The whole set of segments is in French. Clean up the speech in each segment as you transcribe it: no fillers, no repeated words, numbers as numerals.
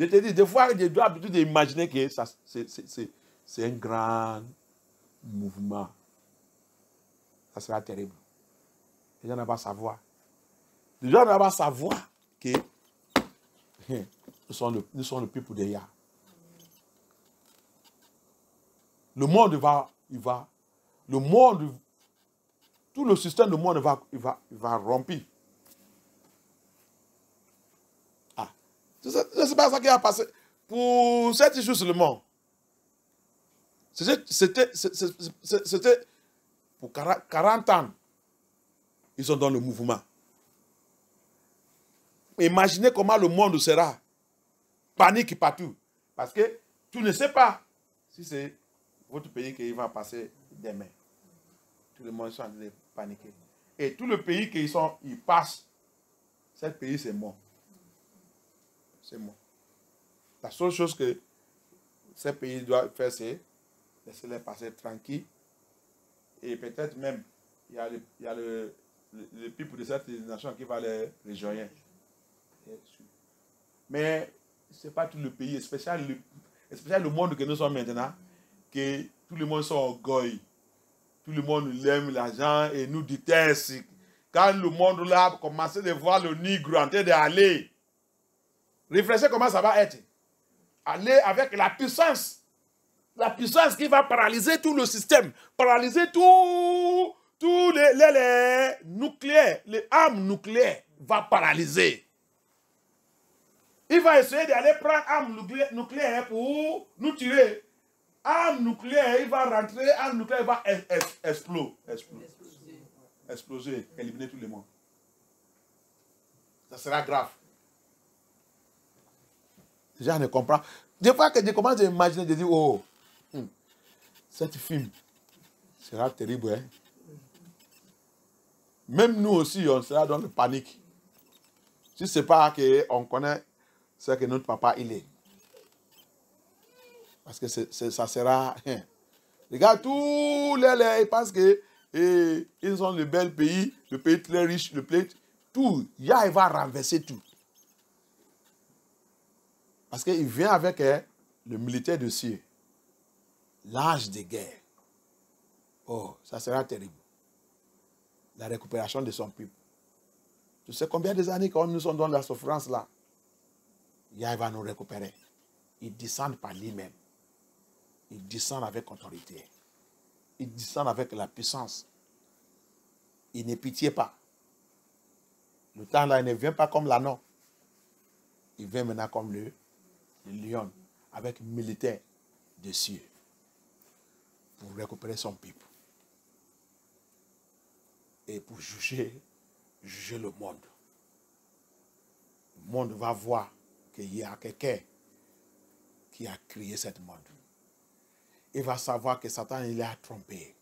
Je te dis, des fois, je dois plutôt imaginer que c'est un grand mouvement. Ça sera terrible. Les gens n'ont pas savoir. Les gens n'ont pas savoir que nous sommes le peuple de Yah. Le monde le monde, tout le système du monde va rompre. Ah, c'est pas ça qui a passé. Pour 7 jours seulement. C'était pour 40 ans. Ils sont dans le mouvement. Imaginez comment le monde sera. Panique partout. Parce que tu ne sais pas si c'est votre pays qui va passer demain. Tout le monde est en train de paniquer. Et tout le pays qu'ils passent, ce pays c'est mort. C'est mort. La seule chose que ces pays doivent faire, c'est laisser les passer tranquilles. Et peut-être même, il y a le peuple de cette nation qui va les rejoindre. Mais ce n'est pas tout le pays, spécialement le monde que nous sommes maintenant, que tout le monde s'orgueille. Tout le monde aime l'argent et nous déteste. Quand le monde là a commencé à voir le nigre en train d'aller, réfléchissez comment ça va être. Aller avec la puissance. La puissance qui va paralyser tout le système. Paralyser tous les nucléaires. Les armes nucléaires va paralyser. Il va essayer d'aller prendre armes nucléaires pour nous tuer. Arme nucléaire, il va rentrer, arme nucléaire, il va exploser, éliminer tout le monde. Ça sera grave. Les gens ne comprennent. Des fois que je commence à imaginer, je dis, oh, cette film sera terrible. Hein? Même nous aussi, on sera dans le panique. Si ce n'est pas qu'on connaît ce que notre papa il est. Parce que ça sera... Regarde, tous les ils pensent qu'ils sont le bel pays, le pays très riche, le pays... Tout, Yah, il va renverser tout. Parce qu'il vient avec le militaire de cieux. L'âge de guerre. Oh, ça sera terrible. La récupération de son peuple. Tu sais combien des années quand nous sommes dans la souffrance là, Yah va nous récupérer. Il descend par lui-même. Il descend avec autorité. Il descend avec la puissance. Il ne pitié pas. Le temps là, il ne vient pas comme l'anneau. Il vient maintenant comme le lion, avec militaire de cieux, pour récupérer son peuple. Et pour juger le monde. Le monde va voir qu'il y a quelqu'un qui a créé ce monde. Il va savoir que Satan, il a trompé.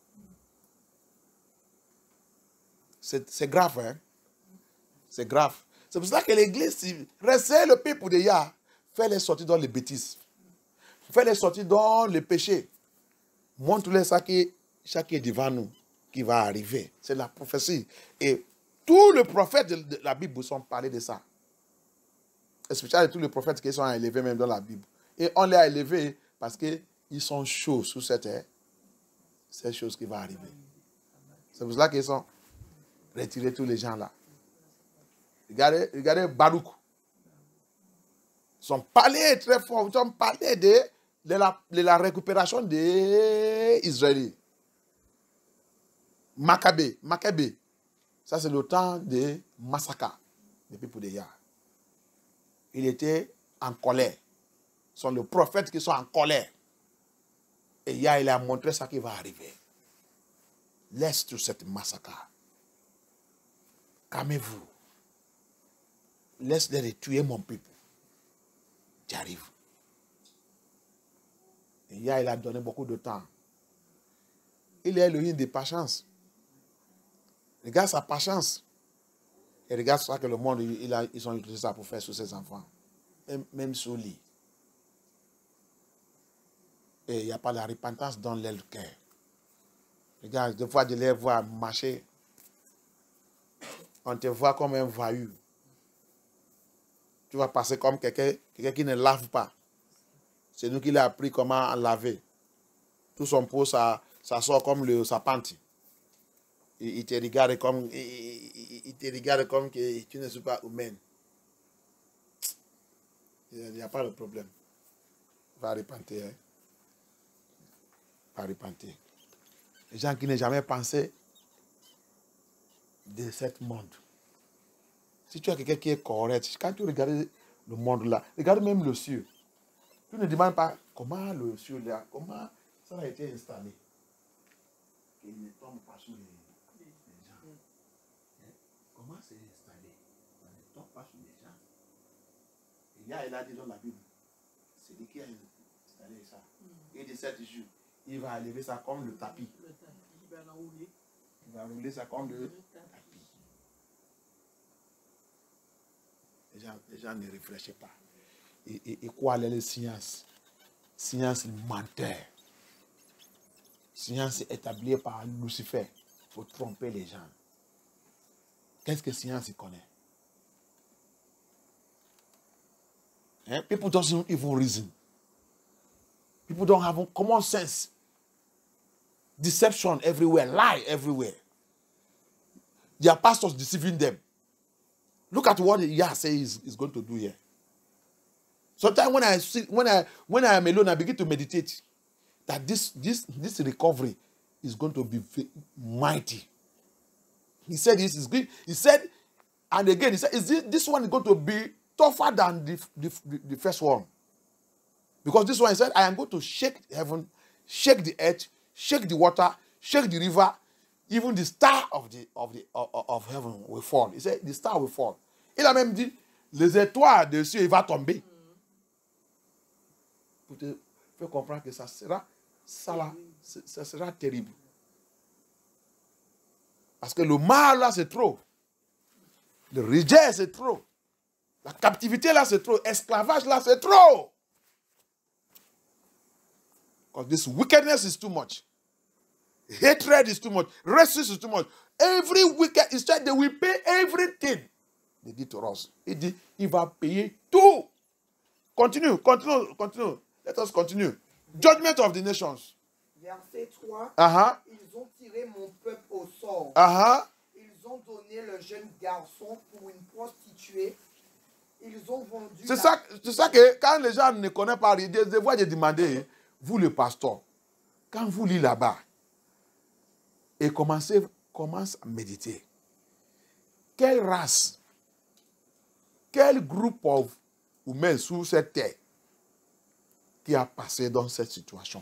C'est grave, hein? C'est grave. C'est pour ça que l'église, restez le peuple de Yah, fais-les sortir dans les bêtises. Fais-les sortir dans le péché. Montre-les ça qui est devant nous, qui va arriver. C'est la prophétie. Et tous les prophètes de la Bible sont parlé de ça. Especially tous les prophètes qui sont élevés même dans la Bible. Et on les a élevés parce qu'ils sont chauds sous cette chose qui va arriver. C'est pour cela qu'ils sont retirés tous les gens là. Regardez Baruch. Ils sont parlé très fort. Ils ont parlé de la récupération des Israéliens. Maccabée. Ça, c'est le temps de massacre des peuples de Yah. Il était en colère. Ce sont les prophètes qui sont en colère. Et Yah, il a montré ça qui va arriver. Laisse tout cette massacre. Calmez-vous. Laisse-les tuer mon peuple. J'arrive. Et Yah, il a donné beaucoup de temps. Il est Elohim de patience. Regarde sa patience. Et regarde ça que le monde, ils ont utilisé ça pour faire sur ses enfants. Même sur lui. Et il n'y a pas la repentance dans leur cœur. Regarde, des fois, de les voir marcher. On te voit comme un voyou. Tu vas passer comme quelqu'un qui ne lave pas. C'est nous qui l'a appris comment laver. Tout son pot, ça sort comme sa pente. Il te regarde comme que tu ne suis pas humain. Il n'y a pas de problème. Va repentir. Hein? Va repentir. Les gens qui n'ont jamais pensé de ce monde. Si tu as quelqu'un qui est correct, quand tu regardes le monde là, regarde même le ciel. Tu ne demandes pas comment le ciel là, comment ça a été installé. Qu'il ne tombe pas sur les gens. Comment c'est installé? Ça ne tombe pas sur les gens. Il a dit dans la Bible, c'est lui qui a installé ça. Et de 7 jours, il va lever ça comme le tapis. Il va l'enrouler. Il va rouler ça comme le tapis. Les gens ne réfléchissent pas. Et quoi les sciences? Science menteur. Science établie par Lucifer pour tromper les gens. Qu'est-ce que science connaît? Hein? People don't even reason. People don't have common sense. Deception everywhere, lie everywhere. Their pastors deceiving them. Look at what Yah says is going to do here. Sometimes when I am alone, I begin to meditate that this recovery is going to be mighty. He said this is good. He said, and again, he said, this one is going to be tougher than the first one. Because this one, he said, I am going to shake heaven, shake the earth, shake the water, shake the river, even the star of heaven will fall. He said, the star will fall. Il a même dit, les étoiles de ciel, il va tomber. Pour te faire comprendre que ça sera terrible. Parce que le mal là, c'est trop. Le rejet, c'est trop. La captivité là, c'est trop. L'esclavage là, c'est trop. Because this wickedness is too much. Hatred is too much. Racism is too much. Every wicked, instead they will pay everything they did to us. Il dit, il va payer tout. Continue. Let us continue. Judgment of the nations. Verset 3. Ils ont tiré mon peuple au sort. Ils ont donné le jeune garçon pour une prostituée. Ils ont vendu. C'est ça que quand les gens ne connaissent pas, des fois j'ai demandé, vous le pasteur, quand vous lisez là-bas, et commence à méditer, quelle race, quel groupe humain sur cette terre qui a passé dans cette situation?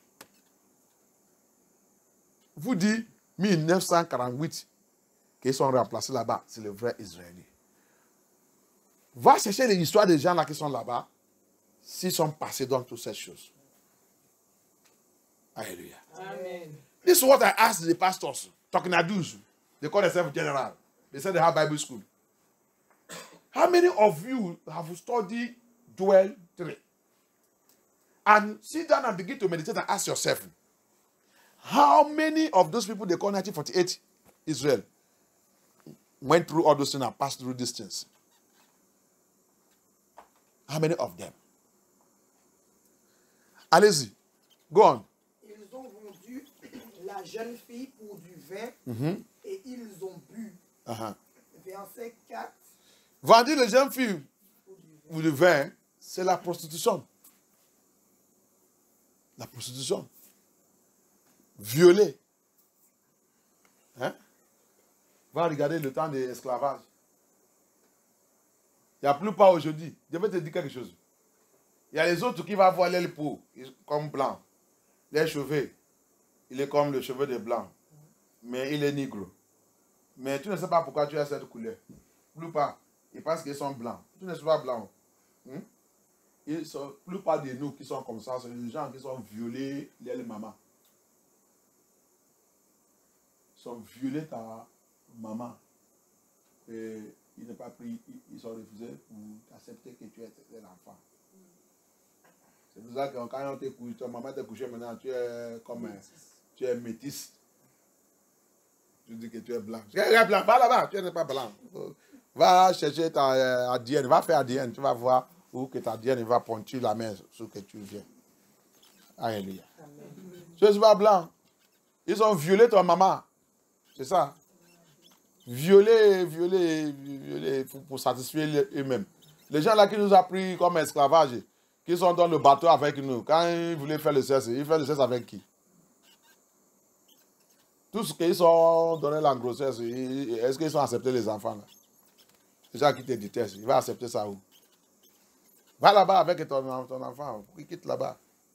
Vous dites 1948 qu'ils sont remplacés là-bas, c'est le vrai Israélien. Va chercher l'histoire des gens là qui sont là-bas, s'ils sont passés dans toutes ces choses. Alléluia. Amen. This is what I asked the pastors, talking Adus. They call themselves general. They said they have Bible school. How many of you have studied Joel 3? And sit down and begin to meditate and ask yourself, how many of those people they call 1948 Israel went through all those things and passed through these things? How many of them? Allez-y. Go on. Ils ont vendu la jeune fille pour du vin et ils ont bu. Verset 4. Vendre les jeunes filles pour du vin, c'est la prostitution. La prostitution. Violer. Hein? Va regarder le temps de l'esclavage. Il n'y a plus pas aujourd'hui. Je vais te dire quelque chose. Il y a les autres qui vont avoir l'aile peau comme blanc. Les cheveux, il est comme le cheveu des blancs. Mais il est négro. Mais tu ne sais pas pourquoi tu as cette couleur. Plus pas. Ils pensent qu'ils sont blancs. Tu ne sais pas blanc. La plupart de nous qui sont comme ça, c'est les gens qui sont violés, les mamans. Ils sont violés ta maman. Et ils n'ont pas pris, ils ont refusé pour accepter que tu es l'enfant. C'est pour ça que quand on te couche, ta maman t'a couché maintenant, tu es comme tu es métisse. Tu dis que tu es blanc. Tu es blanc, va là-bas, tu n'es pas blanc. Va chercher ta ADN, va faire ADN, tu vas voir où que ta ADN va pointer la main sur que tu viens. Alléluia. Tu ne suis pas blanc. Ils ont violé ton maman. C'est ça. Violer pour satisfaire eux-mêmes. Les gens là qui nous ont pris comme esclavage, qui sont dans le bateau avec nous, quand ils voulaient faire le sexe, ils font le sexe avec qui? Tout ce qu'ils sont donné la grossesse, est-ce qu'ils ont accepté les enfants là? Les gens qui te détestent, ils vont accepter ça où? Va là-bas avec ton enfant, il quitte là-bas.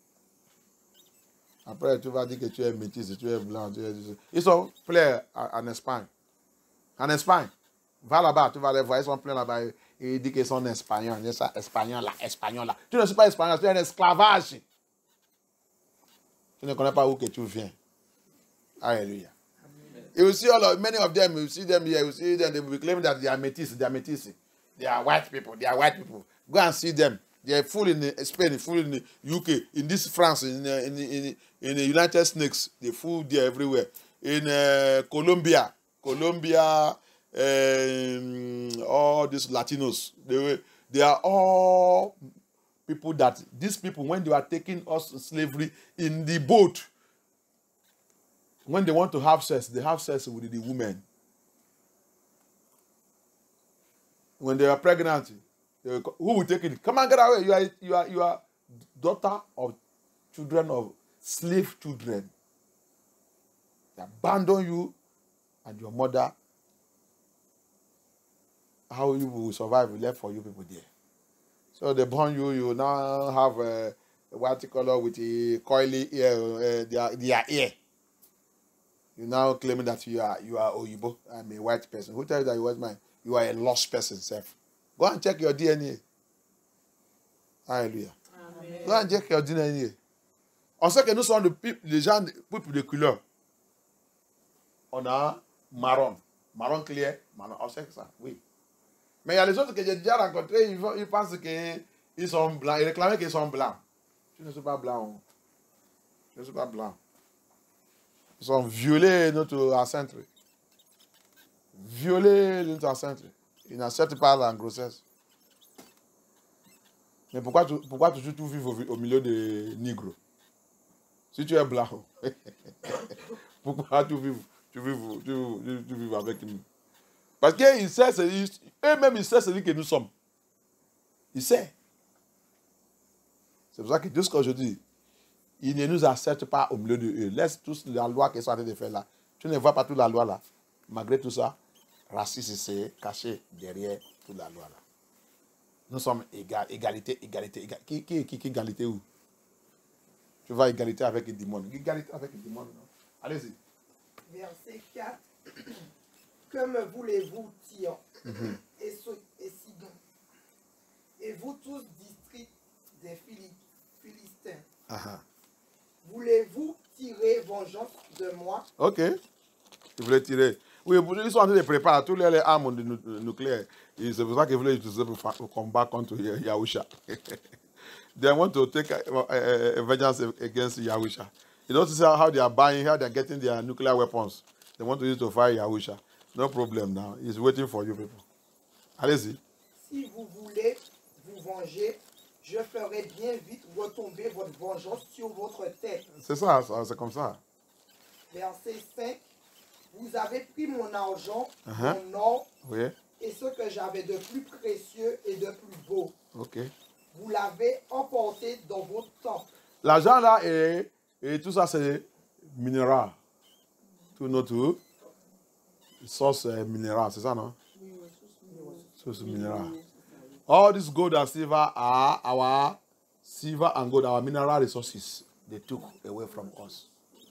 Après, tu vas dire que tu es métis, tu es blanc. Ils sont pleins en Espagne. En Espagne, va là-bas, tu vas les voir, ils sont pleins là-bas. Et ils disent qu'ils sont espagnols. Ils sont espagnols là. Tu ne suis pas espagnol, tu es un esclavage. Tu ne connais pas où que tu viens. Alléluia. Et aussi, many of them, you see them here, you see them, they will claim that they are métis. They are white people. Go and see them. They are full in Spain, full in the UK, in this France, in the United States. They full there everywhere. In Colombia, all these Latinos, they are all people that, these people, when they are taking us slavery in the boat, when they want to have sex, they have sex with the women. When they are pregnant, who will take it? Come and get away. You are daughter of children of slave children. They abandon you and your mother. How you will survive left for you people there. So they born you. You now have a white color with a coily ear, their ear. You now claiming that you are Oyibo. I'm a white person. Who tells you that you was mine? You are a lost person, self. Go and check your DNA. Alléluia. Go and check your DNA. On sait que nous sommes les gens, peuple de couleur. On a marron clair, marron. On sait que ça, oui. Mais il y a les autres que j'ai déjà rencontrés, ils pensent qu'ils sont blancs. Ils réclament qu'ils sont blancs. Je ne suis pas blanc. Je ne suis pas blanc. Ils ont violé notre enceinte. Ils n'acceptent pas la grossesse. Mais pourquoi toujours tout vivre au milieu des négros? Si tu es blanc, pourquoi tu vis avec nous? Parce qu'ils savent, eux-mêmes ils savent celui que nous sommes. Ils savent. C'est pour ça que tout ce que je dis, ils ne nous acceptent pas au milieu de eux. Laisse tous la loi qu'ils sont en train de faire là. Tu ne vois pas toute la loi là. Malgré tout ça, racisme c'est caché derrière toute la loi là. Nous sommes égalité. Qui égalité où? Tu vas égalité avec les démons. Égalité avec les démons. Allez-y. Verset 4. Que me voulez-vous, Tyr et Sidon, et vous tous districts des Philistins, voulez-vous tirer vengeance de moi? Ok. Ils voulaient tirer. Oui, ils sont en train de préparer tous les armes nucléaires. C'est pour ça qu'ils voulaient utiliser pour combattre contre Yahusha. They want to take a vengeance against Yahusha. You know, see how they are buying, how they are getting their nuclear weapons. They want to use to fight Yahusha. No problem now. He's waiting for you people. Allez-y. Si vous voulez vous venger, je ferai bien vite retomber votre vengeance sur votre tête. C'est ça, c'est comme ça. Verset 5. Vous avez pris mon argent, mon or, et ce que j'avais de plus précieux et de plus beau. Ok. Vous l'avez emporté dans votre temple. L'argent là et tout ça c'est minéral. Tout notre source minéral, c'est ça non? Source minéral. All this gold and silver are our silver and gold, our mineral resources. They took away from us.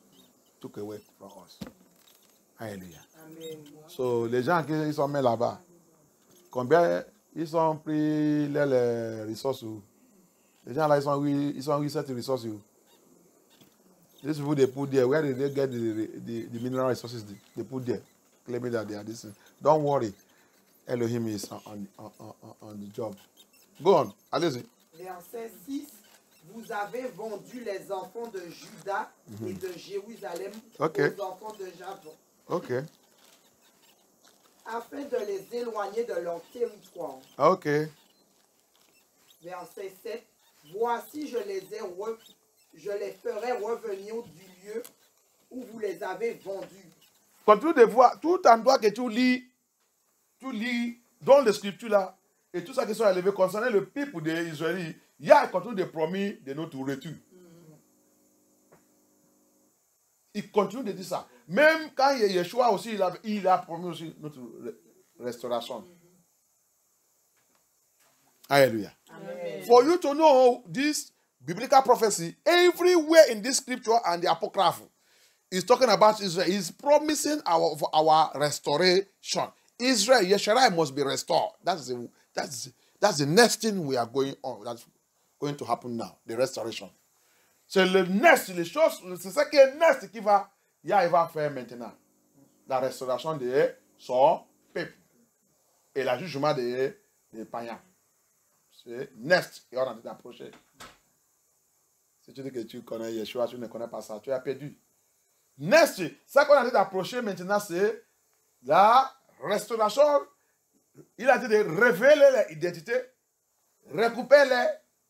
Alléluia. So, les gens qui sont mis là-bas, combien ils ont pris les ressources? Les gens là, ils ont eu cette ressource. These people, they put there. Where did they get the mineral resources? They put there. Claiming that they are this. Don't worry. Elohim is on the job. Go on. Allez-y. Verset 6. Vous avez vendu les enfants de Juda et de Jérusalem aux enfants de Javon. Ok. afin de les éloigner de leur territoire. Ok. Verset 7. Voici, je les ferai revenir du lieu où vous les avez vendus. Continue de voir tout endroit que tu lis dans les scriptures là, et tout ça qui sont élevés concernant le peuple d'Israël, il y a continue de promis de notre retour. Il continue de dire ça. Même quand Yeshua aussi, il a promis aussi notre restauration. Hallelujah. Amen. For you to know this biblical prophecy, everywhere in this scripture and the Apocrypha is talking about Israel. He's promising our restoration. Israel, Yeshua must be restored. That's the next thing we are going on. That's going to happen now, the restoration. C'est le next, les choses, c'est ce qui est next qui va, il va faire maintenant. La restauration de son peuple et le jugement des païens. C'est next qui est en train d'approcher. Si tu dis que tu connais Yeshua, tu ne connais pas ça, tu as perdu. Next, ça qu'on a dit d'approcher maintenant, c'est la restauration. Il a dit de révéler l'identité, recouper-les,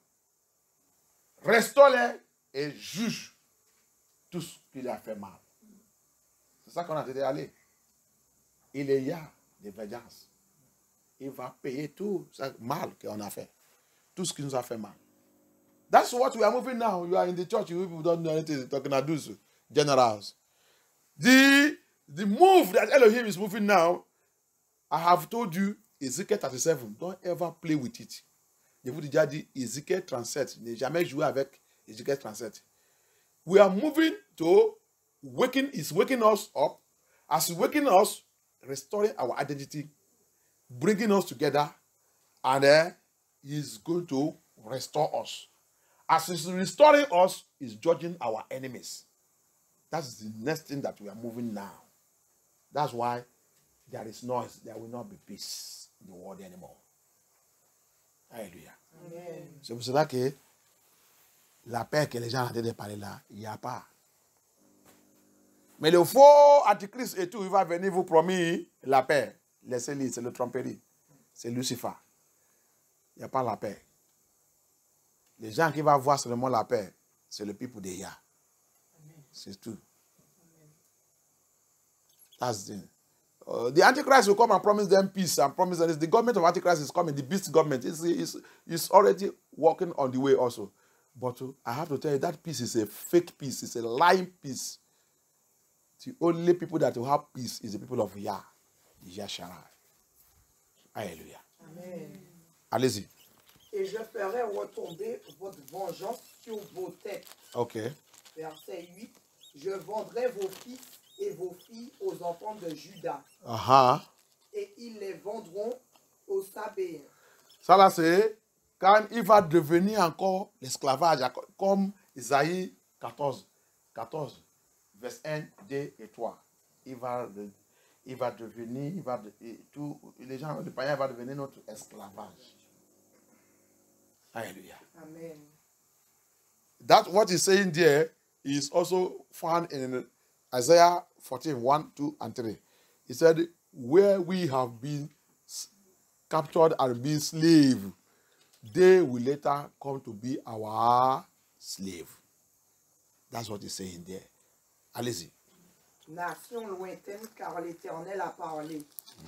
restaurer-les et juge tout ce qu'il a fait mal. C'est ça qu'on a dit d'aller. Il y a des vengeances. Il va payer tout ce mal qu'on a fait. Tout ce qui nous a fait mal. That's what we are moving now. You are in the church, you people don't know anything. Talking about those generals. The move that Elohim is moving now, I have told you, Ezekiel 37, don't ever play with it. Je vous ai déjà dit, Ezekiel 37, ne jamais jouer avec Ezekiel 37. We are moving to he's waking us up. As he's waking us, restoring our identity, bringing us together, and then he's going to restore us. As he's restoring us, he's judging our enemies. That's the next thing that we are moving now. That's why there is noise. There will not be peace in the world anymore. Alléluia. C'est pour cela que la paix que les gens ont de parler là, il n'y a pas. Mais le faux antichrist et tout, il va venir vous promettre la paix. Laissez-le, c'est le tromperie. C'est Lucifer. Il n'y a pas la paix. Les gens qui vont voir seulement la paix, c'est le peuple de Yah. C'est tout. That's the Antichrist will come and promise them peace and promise them. The government of Antichrist is coming. The beast government is already working on the way also. But I have to tell you, that peace is a fake peace. It's a lying peace. The only people that will have peace is the people of Yah. Yahshua. Alléluia. Amen. Allez-y. Et je ferai retomber votre vengeance sur vos têtes. Ok. Verset 8. Je vendrai vos fils et vos filles aux enfants de Juda. Et ils les vendront aux Sabéens. Ça là, c'est quand il va devenir encore l'esclavage, comme Isaïe 14, verset 1, 2 et 3. Il va devenir, les gens, le païen va devenir notre esclavage. Alléluia. Amen. That's what he's saying there is also found in Isaiah 14, 1, 2, and 3. He said, where we have been captured and been slaves, they will later come to be our slave. That's what he's saying there. Allez-y. Nation lointaine, car l'Éternel a parlé.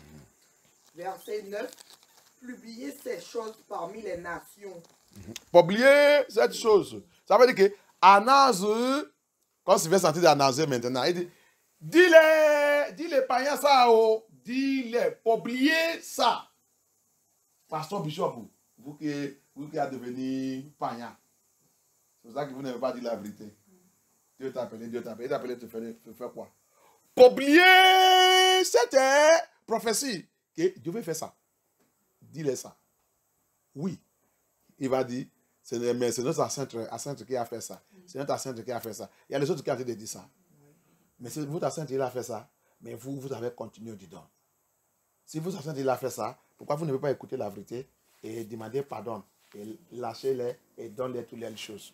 Verset 9. Publiez ces choses parmi les nations. Publiez cette chose. Ça veut dire que annonce, quand tu veux sentir d'annoncer maintenant, il dit, dis-les païens ça, dis-les, publiez ça. Pasteur Bishop, vous qui êtes devenu païen, c'est pour ça que vous n'avez pas dit la vérité. Dieu t'a appelé, il t'a appelé te faire quoi? Publiez cette prophétie que Dieu veut faire ça. Dis-les ça. Oui. Il va dire, mais c'est notre Sainte qui a fait ça. C'est notre Sainte qui a fait ça. Il y a les autres qui ont dit ça. Mais c'est votre Sainte qui a fait ça. Mais vous avez continué dedans. Si votre Sainte il a fait ça, pourquoi vous ne pouvez pas écouter la vérité et demander pardon et lâchez-les et donnez-les toutes les choses.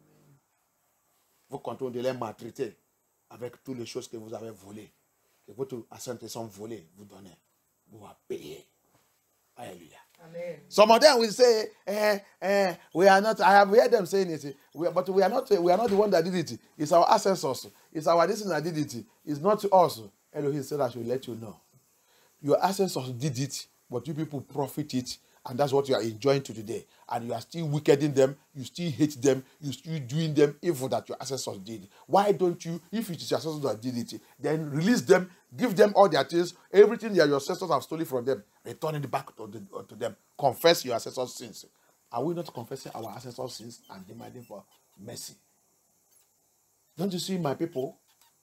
Vous continuez de les maltraiter avec toutes les choses que vous avez volées. Que votre Sainte sont volées, vous donnez. pouvoir payer. Alléluia. Amen. Some of them will say, we are not, I have heard them saying it, but we are not the one that did it. It's our ancestors. It's our this that did it. It's not us. Elohim said I should let you know. Your ancestors did it, but you people profit it, and that's what you are enjoying to today. And you are still wickeding them, you still hate them, you still doing them evil that your ancestors did. Why don't you, if it is your ancestors that did it, then release them, give them all their things, everything that your ancestors have stolen from them, return it back to them. Confess your ancestors' sins. Are we not confessing our ancestors' sins and demanding for mercy? Don't you see, my people?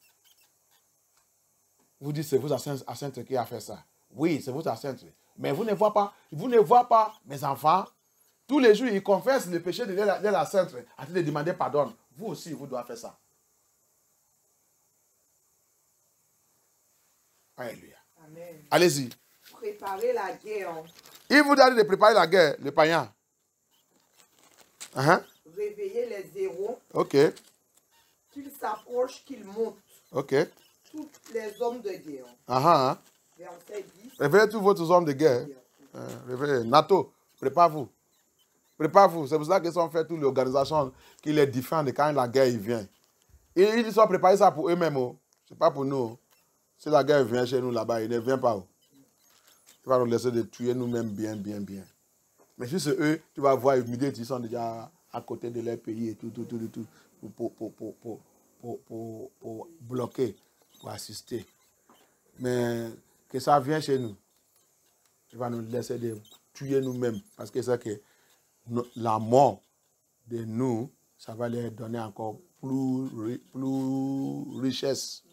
Vous dites, c'est vous ancêtres qui a fait ça. Oui, c'est vos ancêtres. Mais vous ne voyez pas, mes enfants, tous les jours, ils confessent le péché de leur ancêtre afin de demander pardon. Vous aussi, vous devez faire ça. Alléluia. Amen. Allez-y. Préparez la guerre. Il vous dit de préparer la guerre, le païen. Réveillez les héros. Ok. Qu'ils s'approchent, qu'ils montent. Ok. Tous les hommes de guerre. Verset 10. Réveillez tous vos hommes de guerre. Réveillez. NATO, prépare-vous. Prépare-vous. C'est pour ça qu'ils ont fait toutes les organisations qui les défendent quand la guerre vient. Et ils sont préparés ça pour eux-mêmes. Oh. Ce n'est pas pour nous. Si la guerre vient chez nous là-bas, il ne vient pas. Oh. Il va nous laisser de tuer nous-mêmes bien. Mais si c'est eux, tu vas voir immédiatement ils sont déjà à côté de leur pays et tout. Pour bloquer, pour assister. Mais que ça vienne chez nous, il va nous laisser de tuer nous-mêmes. Parce que c'est que la mort de nous, ça va leur donner encore plus richesse.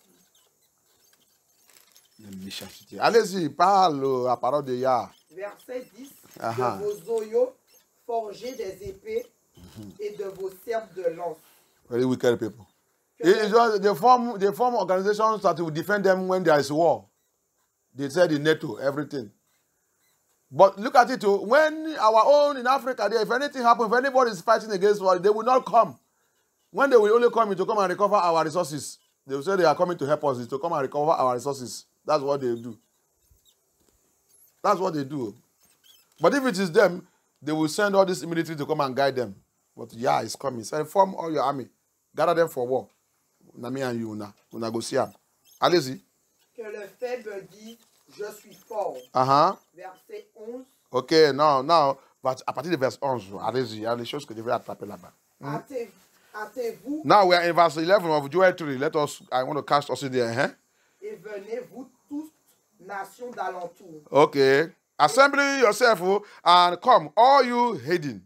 Allez-y, parle la parole de Yah. Verset 10. De vos oyaux, forgez des épées et de vos serpes de lance. Very wicked people. They form organizations that will defend them when there is war. They said in NATO, everything. But look at it, when our own in Africa, if anything happens, if anybody is fighting against war, they will not come. When they will only come to come and recover our resources, they will say they are coming to help us, is to come and recover our resources. That's what they do. That's what they do. But if it is them, they will send all this military to come and guide them. But yeah, it's coming. So form all your army. Gather them for war. Nami and you, una go see them. Allez-y. Que le faible dit, je suis fort. Verset 11. Ok, now, à partir de verset 11, allez-y, il y a des choses que je vais attraper là-bas. Hâtez-vous. Now we are in verse 11 of Joel 3. I want to cast us in there. Et venez, vous tous, nations d'alentour. Okay. Assemble yourself and come, all you hidden.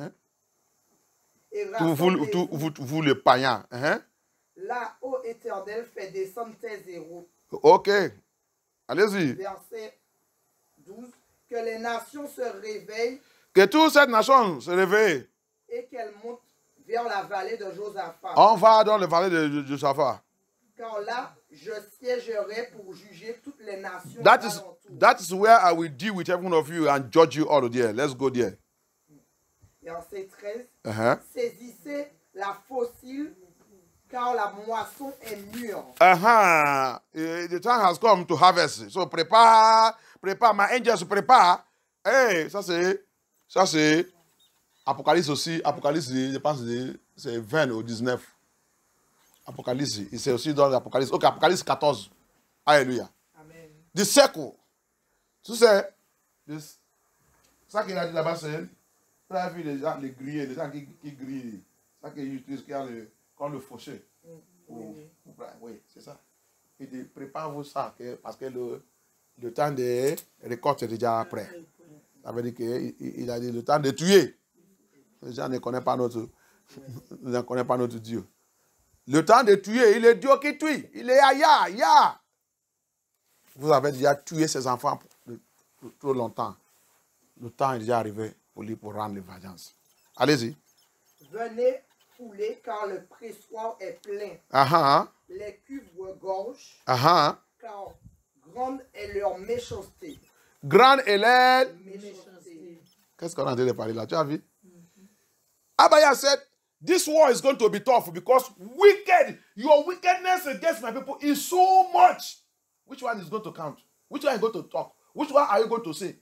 Vous les païens. Là, ô Éternel, fais descendre tes héros. Ok. Allez-y. Verset 12. Que les nations se réveillent. Que toute cette nation se réveille. Et qu'elles montent vers la vallée de Josaphat. On va dans la vallée de Josaphat. Car là, je siégerai pour juger toutes les nations. That is where I will deal with every one of you and judge you all there. Let's go there. Verset 13. Saisissez la fossile, car la moisson est mûre. The time has come to harvest. So prépare, my angels, prépare. Hey, ça c'est Apocalypse aussi. Apocalypse, je pense c'est 20 ou 19. Apocalypse, c'est aussi dans l'Apocalypse. Ok, Apocalypse 14. Alléluia. Amen. The circle. Tu sais, ça qu'il a dit là-bas, c'est la vie des gens, les grillés, les gens qui grillent. Ça qu'ils utilisent comme le fauché. Oui, c'est ça. Et prépare-vous ça, parce que le temps de récolte est déjà prêt. Ça veut dire qu'il a dit le temps de tuer. Les gens ne connaissent pas notre Dieu. Le temps de tuer, il est Dieu qui tue. Il est ya. Vous avez déjà tué ses enfants pour trop longtemps. Le temps est déjà arrivé pour lui pour rendre les vengeances. Allez-y. Venez fouler car le pressoir est plein. Les cuves regorgent. Car grande est leur méchanceté. Grande est leur méchanceté. Qu'est-ce qu'on a dit de parler là? Tu as vu? Abaya said, this war is going to be tough because your wickedness against my people is so much. Which one is going to count? Which one is going to talk? Which one are you going to say?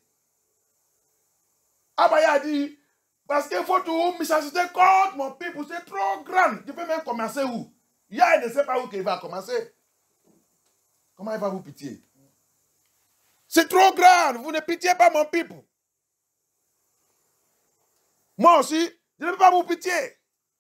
Abaya a dit, parce qu'il faut tout, misacité contre mon peuple, c'est trop grand. Tu peux même commencer où? Il ne sait pas où il va commencer. Comment il va vous pitié? C'est trop grand, vous ne pitié pas mon peuple. Moi aussi, je ne peux pas vous pitié.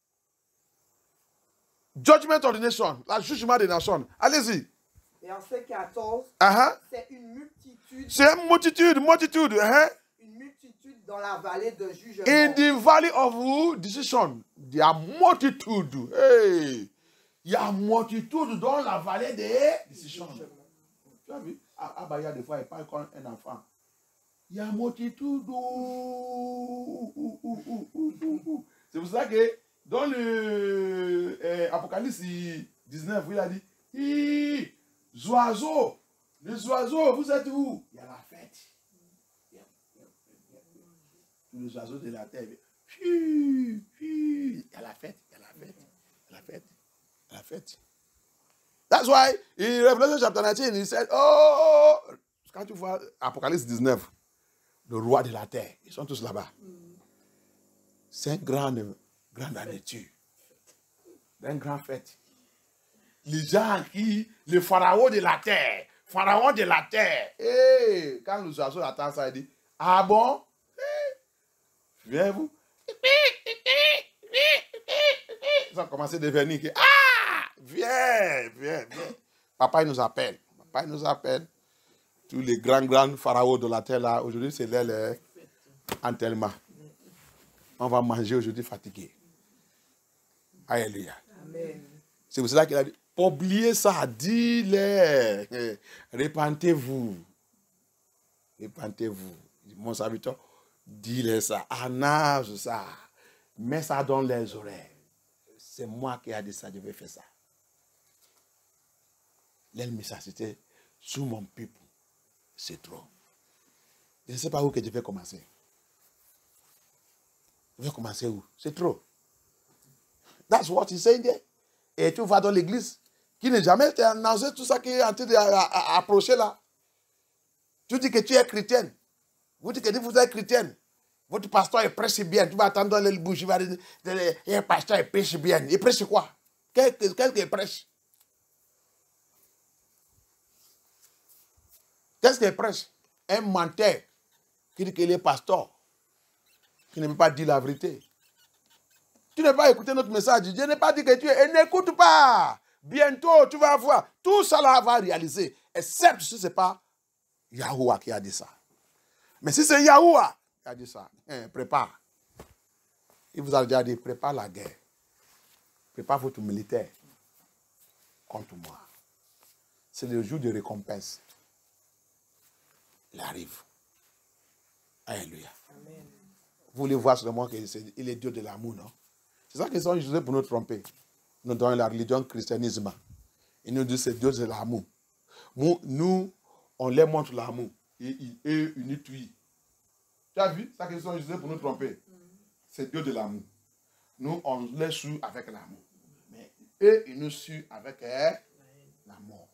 Judgment of the nation, la jugement des nations. Allez-y. Et en verset 14, c'est une multitude. C'est une multitude. Une multitude dans la vallée de jugement. In the valley of decision, there are multitude. Hey, il y a multitude dans la vallée des décisions. Tu as vu? Abaya, des fois, il parle comme un enfant. Il y a multitude. C'est pour ça que dans le Apocalypse 19, il a dit, les oiseaux, vous êtes où? Il y a la fête. Tous les oiseaux de la terre. Il y a la fête, il y a la fête, il y a la fête, il y a la fête. That's why, in Revelation chapter 19, il said, oh, quand tu vois Apocalypse 19, le roi de la terre, ils sont tous là-bas. C'est un grand nature. Un grand fête. Les gens qui, le pharaon de la terre, hey, quand les oiseaux attendent ça, il dit, ah bon? Viens vous. Ils ont commencé à devenir que, viens. Papa, il nous appelle. Tous les grands pharaons de la terre là, aujourd'hui, c'est leur enterrement. On va manger aujourd'hui fatigué. Alléluia. C'est pour cela qu'il a dit, pour oublier ça, dis-les, repentez-vous. Mon serviteur, dis-les ça, annonce ça, mets ça dans les oreilles. C'est moi qui ai dit ça, je vais faire ça. L'administration sous mon peuple, c'est trop. Je ne sais pas où que je vais commencer. Je vais commencer où? C'est trop. That's what he's saying there. Et tu vas dans l'église, qui n'est jamais annoncé tout ça qui est en train d'approcher là. Tu dis que tu es chrétienne. Vous dites que vous êtes chrétienne. Votre pasteur il prêche bien. Tu vas attendre dans les bouches. Il va dire, le pasteur il prêche bien. Il prêche quoi? Qu'est-ce qu'il prêche? Qu'est-ce qu'il prêche? Un menteur qui dit qu'il est pasteur, qui ne peut pas dire la vérité. Tu n'as pas écouté notre message. Dieu n'est pas dit que tu es. Et n'écoute pas. Bientôt, tu vas voir. Tout ça là va réaliser. Except si ce n'est pas Yahuwah qui a dit ça. Mais si c'est Yahuwah qui a dit ça, prépare. Il vous a déjà dit, prépare la guerre. Prépare votre militaire contre moi. C'est le jour de récompense. Il arrive. Alléluia. Amen. Vous voulez voir seulement qu'il est Dieu de l'amour, non? C'est ça qu'ils ont utilisé pour nous tromper. Nous, dans la religion christianisme, ils nous disent que c'est Dieu de l'amour. Nous, on les montre l'amour. Et ils nous tuent. Tu as vu? C'est ça qu'ils ont utilisé pour nous tromper. C'est Dieu de l'amour. Nous, on les suit avec l'amour. Mais eux, ils nous suivent avec l'amour.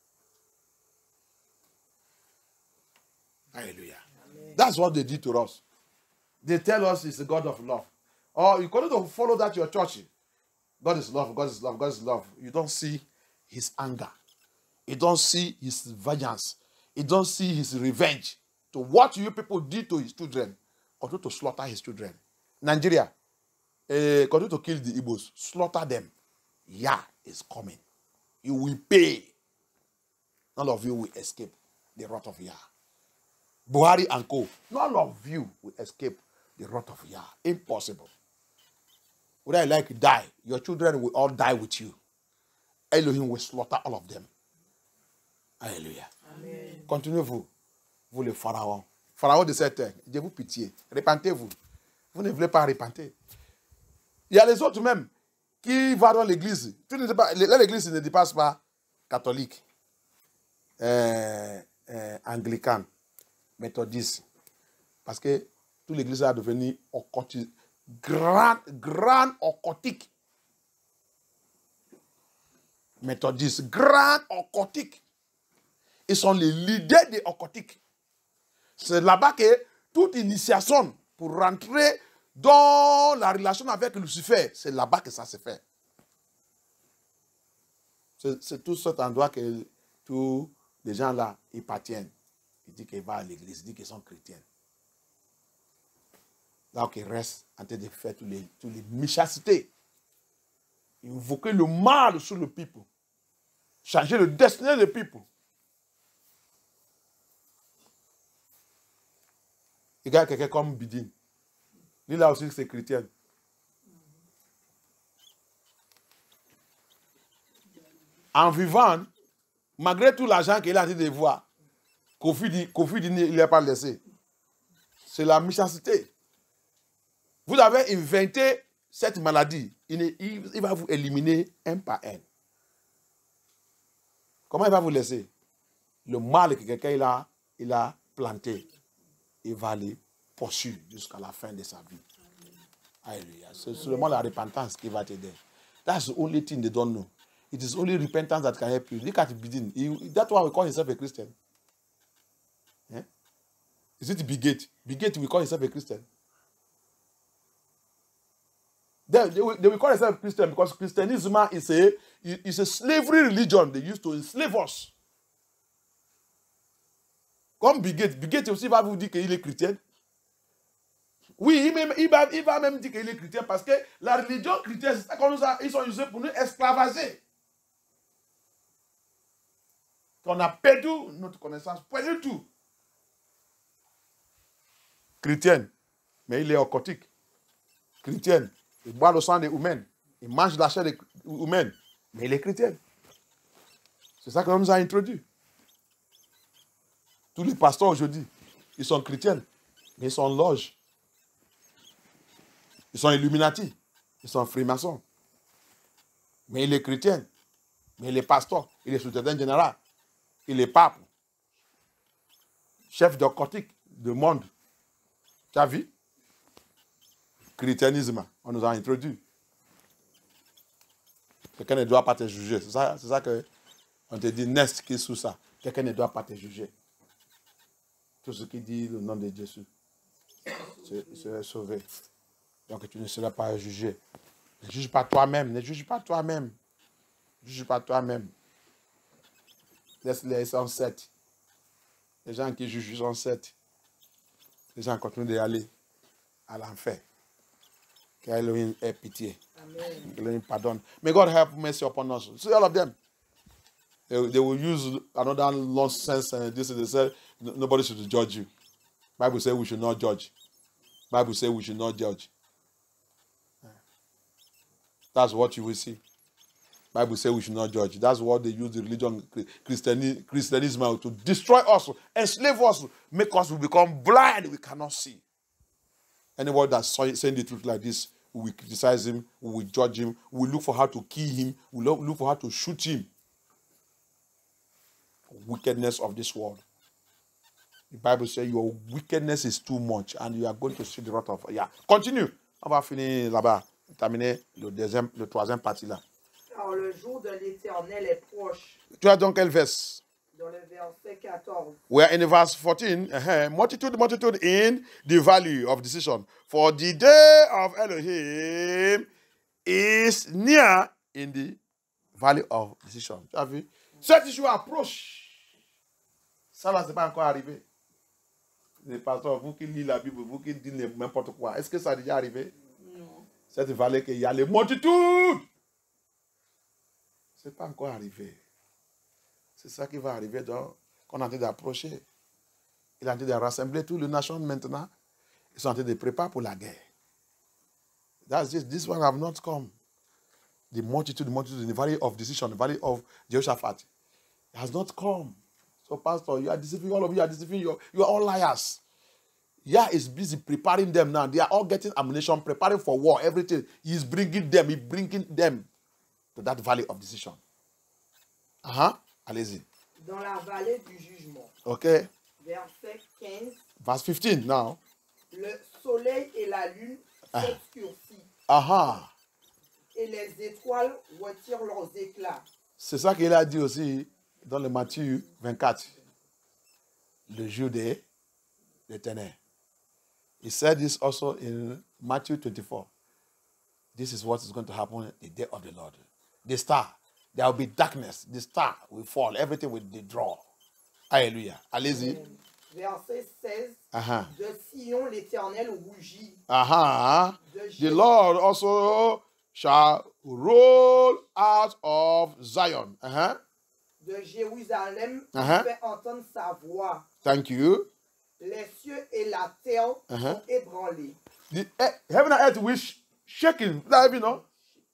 Alléluia. That's what they did to us. They tell us it's the God of love. Or you continue to follow that your church. God is love, God is love, God is love. You don't see his anger. You don't see his vengeance. You don't see his revenge to what you people did to his children. Continue to slaughter his children. Nigeria, continue to kill the Igbos. Slaughter them. Yah is coming. You will pay. None of you will escape the wrath of Yah. Buhari and co. None of you will escape the wrath of Yah. Impossible. Would I like die? Your children will all die with you. Elohim will slaughter all of them. Alléluia. Amen. Continuez-vous. Vous les pharaons. Pharaon de cette terre, Dieu vous pitié. Repentez-vous. Vous ne voulez pas repenter. Il y a les autres même qui vont dans l'église. L'église ne dépasse pas catholique, anglican, méthodiste. Parce que toute l'église a devenu occultique. Grand occultique. Méthodiste, grand occultique. Ils sont les leaders des occultiques. C'est là-bas que toute initiation pour rentrer dans la relation avec Lucifer, c'est là-bas que ça se fait. C'est tout cet endroit que tous les gens là, ils appartiennent. Ils disent qu'ils vont à l'église, ils disent qu'ils sont chrétiens. Là où ils restent en train de faire toutes les méchancetés. Invoquer le mal sur le peuple. Changer le destin du peuple. Il y a quelqu'un comme Bidin. Lui là aussi c'est chrétien. En vivant, malgré tout l'argent qu'il a dit de voir, Kofi dit il n'a pas laissé. C'est la méchanceté. Vous avez inventé cette maladie. Il va vous éliminer un par un. Comment il va vous laisser? Le mal que quelqu'un il a planté, il va les poursuivre jusqu'à la fin de sa vie. Alléluia. C'est seulement la repentance qui va t'aider. That's the only thing they don't know. It is only repentance that can help you. Look at Bidin. That's why we call himself a Christian. Eh? Is it Bigate? Bigate will call himself a Christian. They will call themselves Christian because Christianism is a slavery religion. They used to enslave us. Comme Bigate aussi va vous dire qu'il est chrétien. Oui, il va même dire qu'il est chrétien parce que la religion chrétienne, c'est ça qu'on nous a, ils sont usés pour nous esclavager. Qu'on a perdu notre connaissance, perdu tout. Chrétienne, mais il est occultique. Chrétienne, il boit le sang des humains, il mange la chair des humains, mais il est chrétien. C'est ça qu'on nous a introduit. Tous les pasteurs aujourd'hui, ils sont chrétiens, mais ils sont en loge. Ils sont Illuminati, ils sont francs-maçons. Mais il est chrétien, mais il est pasteur, il est secrétaire général, il est pape, chef d'occultique du monde. Tu as vu? Christianisme, on nous a introduit. Quelqu'un ne doit pas te juger. C'est ça qu'on te dit, Nest qui est sous ça. Quelqu'un ne doit pas te juger. Tout ce qui dit le nom de Jésus, c'est sauvé. Donc tu ne seras pas jugé. Ne juge pas toi-même. Ne juge pas toi-même. Ne juge pas toi-même. Laisse-les, ils sont 7. Les gens qui jugent, ils sont 7. Les gens continuent d'y aller à l'enfer. Qu'Elohim ait pitié. Amen. Elohim pardonne. May God have mercy upon us. See all of them. They will use another nonsense and this and they say nobody should judge you. Bible says we should not judge. Bible says we should not judge. That's what you will see. Bible says we should not judge. That's what they use the religion, Christianism to destroy us, enslave us, make us become blind. We cannot see. Anybody that's saying the truth like this, we will criticize him, we will judge him, we will look for how to kill him, we will look for how to shoot him. Wickedness of this world. The Bible says your wickedness is too much and you are going to see the wrath of... Yeah. Continue. On va finir là-bas. Terminer le troisième partie là. Car le jour de l'Éternel est proche. Tu as donc quel verset? Dans le verset 14. We are in verse 14. Multitude in the valley of decision. For the day of Elohim is near in the valley of decision. Tu as vu? Cet jour approche. Ça là, c'est pas encore arrivé. Les pasteurs, vous qui lisez la Bible, vous qui dites n'importe quoi, est-ce que ça a déjà arrivé? Non. Cette vallée qu'il y a les multitudes. Ce n'est pas encore arrivé. C'est ça qui va arriver qu'on est en train d'approcher. Il est en train de rassembler toutes les nations maintenant. Ils sont en train de préparer pour la guerre. This one have not come. The multitude in the valley of decision, the valley of Jehoshaphat, it has not come. So, Pastor, you are deceiving, all of you are deceiving, you are all liars. Yah is busy preparing them now. They are all getting ammunition, preparing for war, everything. He's bringing them to that valley of decision. Allez-y. Dans la vallée du jugement. OK. Verset 15. Verse 15 now. Le soleil et la lune s'obscurcissent. Et les étoiles retirent leurs éclats. C'est ça qu'il a dit aussi dans le Matthieu 24. Le jour des l'Éternel. He said this also in Matthew 24. This is what is going to happen the day of the Lord. The star, there will be darkness. The star will fall. Everything will withdraw. Hallelujah. Allez-y. Verset 16. De Sion, l'Éternel rougit. The Lord also shall roll out of Zion. De Jérusalem, il fait entendre sa voix. Thank you. Les cieux et la terre sont ébranlés. The heaven and earth will shaking. You know?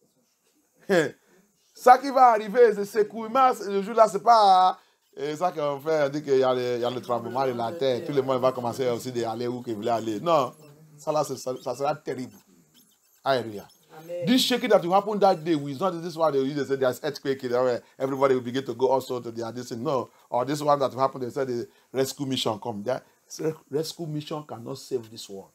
Ça qui va arriver, c'est secouement. Le jour-là, c'est pas ça qu'on fait. On dit qu'il y a le tremblement de la terre. Tout le monde va commencer aussi d'aller où qu'il voulait aller. Non, ça là, ça sera terrible. Alléluia. This shaking that will happen that day, is not this one they say there's earthquake, everybody will begin to go also to their this thing. No, or this one that will happen, they said the rescue mission come. That rescue mission cannot save this world.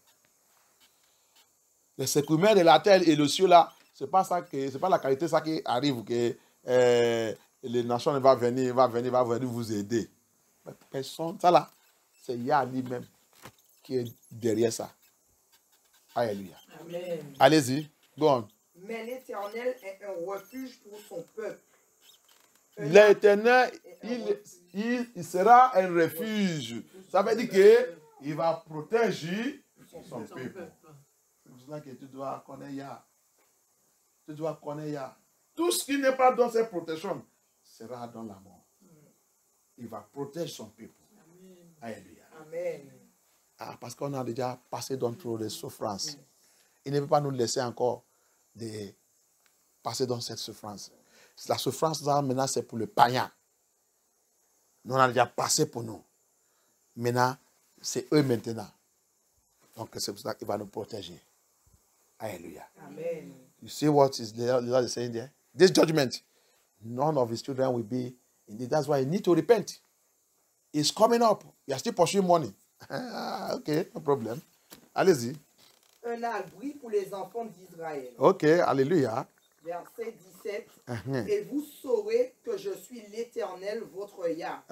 Le secouement de la terre et le ciel là, c'est pas la qualité ça qui arrive que les nations va venir vous aider. Personne, ça là, c'est Yah lui-même qui est derrière ça. Alléluia. Amen. Allez-y. Go on. Mais l'Éternel est un refuge pour son peuple. L'Éternel, il sera un refuge. Ça veut dire qu'il va protéger son peuple. C'est pour cela que tu dois connaître Yah. Tu dois connaître Yah. Tout ce qui n'est pas dans cette protection sera dans la mort. Il va protéger son peuple. Alléluia. Amen. Parce qu'on a déjà passé dans trop de souffrances. Il ne peut pas nous laisser encore de passer dans cette souffrance. La souffrance, là, maintenant, c'est pour le païen. Nous, on a déjà passé pour nous. Maintenant, c'est eux maintenant. Donc, c'est pour ça qu'il va nous protéger. Alléluia. Amen. You see what is the Lord is saying there? This judgment, none of his children will be in it. That's why you need to repent. It's coming up. You are still pursuing money. Okay, no problem. Allez-y. Un abri pour les enfants d'Israël. Ok, alléluia. Verset 17. Et vous saurez que je suis l'Éternel, votre Yah.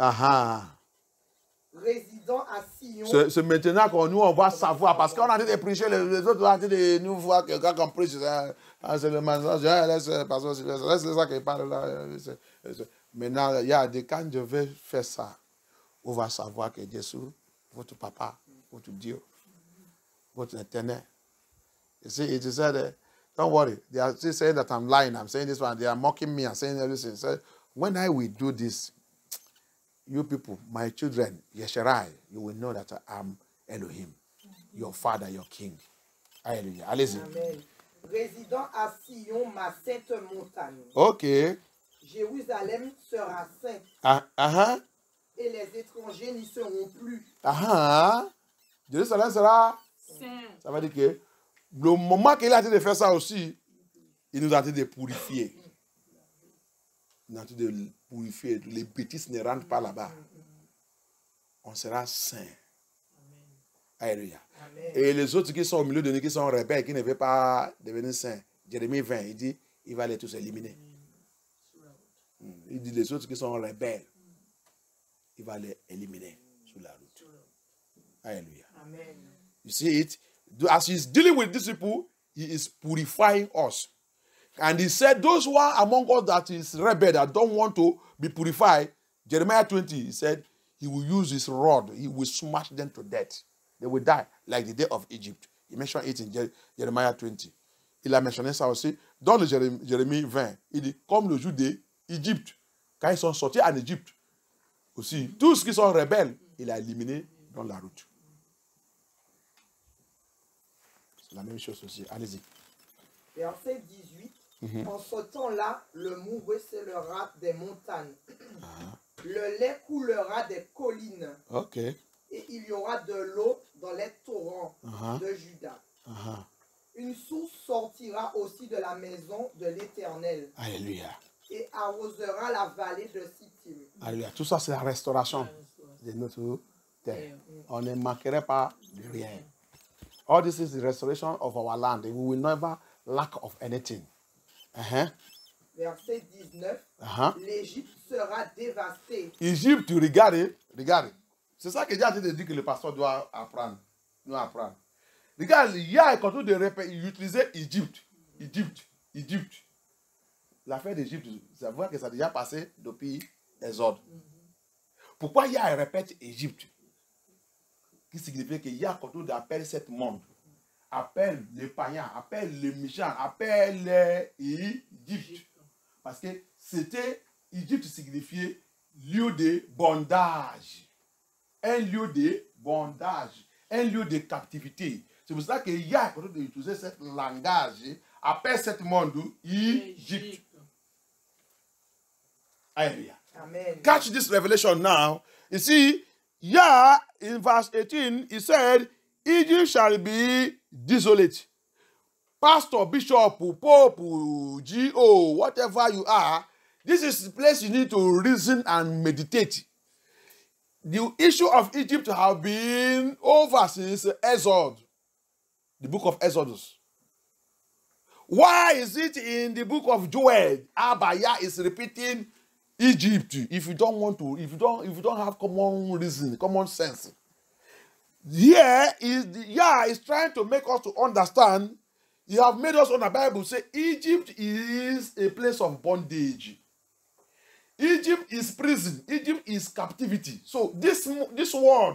Résidant à Sion. C'est maintenant qu'on nous on va savoir parce qu'on a dit de prêcher, les autres ont dit de nous voir que quand on prêche, c'est le mensonge. Laisse ça qu'il parle là. Maintenant, il y a des quand je vais faire ça, on va savoir que Jésus, votre papa, votre Dieu, votre éternel. You see, it is said, don't worry. They are still saying that I'm lying. I'm saying this one. They are mocking me and saying everything. So when I will do this, you people, my children, Yesharai, you will know that I am Elohim, your father, your king. Hallelujah. Allez-y. Amen. Résidant à Sion, ma sainte montagne. Ok. Jérusalem sera sainte. Et les étrangers n'y seront plus. Jérusalem sera saint. Ça veut dire que le moment qu'il a dit de faire ça aussi, il nous a dit de purifier. Il nous a dit de purifier. Les bêtises ne rentrent pas là-bas. On sera saint. Alléluia. Et les autres qui sont au milieu de nous, qui sont rebelles, qui ne veulent pas devenir saints, Jérémie 20, il dit, il va les tous éliminer. Il dit, les autres qui sont rebelles, il va les éliminer sur la route. Alléluia. Amen. You see it? As he's dealing with these people, he is purifying us. And he said, those who are among us that is rebel, that don't want to be purified, Jeremiah 20, he said, he will use his rod, he will smash them to death. They will die, like the day of Egypt. He mentioned it in Jeremiah 20. Il a mentionné ça aussi dans le Jérémie 20. Il dit, comme le jour d'Égypte, quand ils sont sortis en Égypte, aussi, tous ceux qui sont rebelles, il a éliminé dans la route. C'est la même chose aussi. Allez-y. Verset 18. En ce temps-là, le mou ruissellera des montagnes. Le lait coulera des collines. Ok. Et il y aura de l'eau dans les torrents de Juda. Une source sortira aussi de la maison de l'Éternel. Alléluia. Et arrosera la vallée de Sittim. Alléluia. Tout ça, c'est la restauration de notre terre. On ne manquerait pas de rien. All this is the restoration of our land. We will never lack of anything. Verset 19. L'Égypte sera dévastée. Égypte, regardez. C'est ça que Dieu a dit que le pasteur doit apprendre. Regarde, il y a quand de répéter, il utilisait Égypte. L'affaire d'Égypte, ça voit que ça a déjà passé depuis Exode. Pourquoi il y a répète Égypte? Qui signifie qu'il y a quand on appelle ce monde, appelle les païens, appelle les méchants, appelle les Égypte. Parce que c'était, Égypte signifiait lieu de bondage. Un lieu de bondage, un lieu de captivité. C'est pour ça qu'il y a, quand on utilise ce langage, appelle ce monde Égypte. Hallelujah. Amen. Catch this revelation now. You see, yeah, in verse 18, he said, Egypt shall be desolate. Pastor, bishop, pope, GO, whatever you are, this is the place you need to reason and meditate. The issue of Egypt have been over since Exodus, the book of Exodus. Why is it in the book of Joel, Abaya is repeating Egypt? If you don't want to, if you don't have common reason, common sense. Here is is trying to make us to understand. You have made us on the Bible say Egypt is a place of bondage. Egypt is prison. Egypt is captivity. So this word,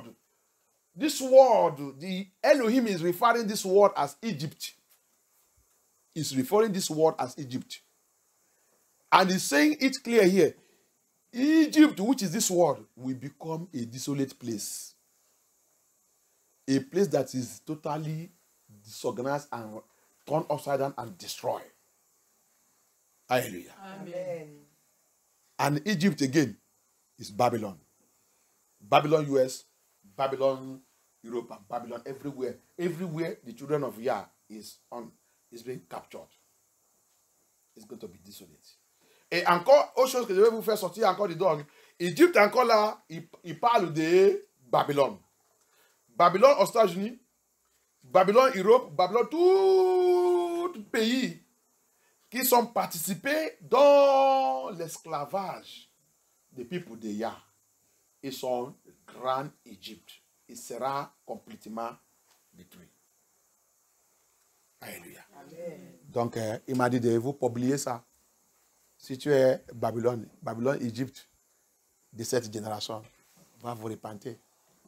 the Elohim is referring this word as Egypt. Is referring this word as Egypt. And he's saying it clear here. Egypt, which is this word, will become a desolate place. A place that is totally disorganized and turned upside down and destroyed. Hallelujah. Amen. And Egypt again is Babylon. Babylon US, Babylon Europe, and Babylon everywhere. Everywhere the children of Yah is being captured. It's going to be desolate. Et encore, autre chose que je vais vous faire sortir encore du dog. Égypte encore là, il parle de Babylone. Babylone aux États-Unis, Babylone Europe, Babylone tout pays qui sont participés dans l'esclavage des peuples de Yah. Ils sont grande Égypte. Il sera complètement détruit. Alléluia. Amen. Donc, il m'a dit de vous publier ça. Si tu es Babylone, Égypte, de cette génération, va vous repentir.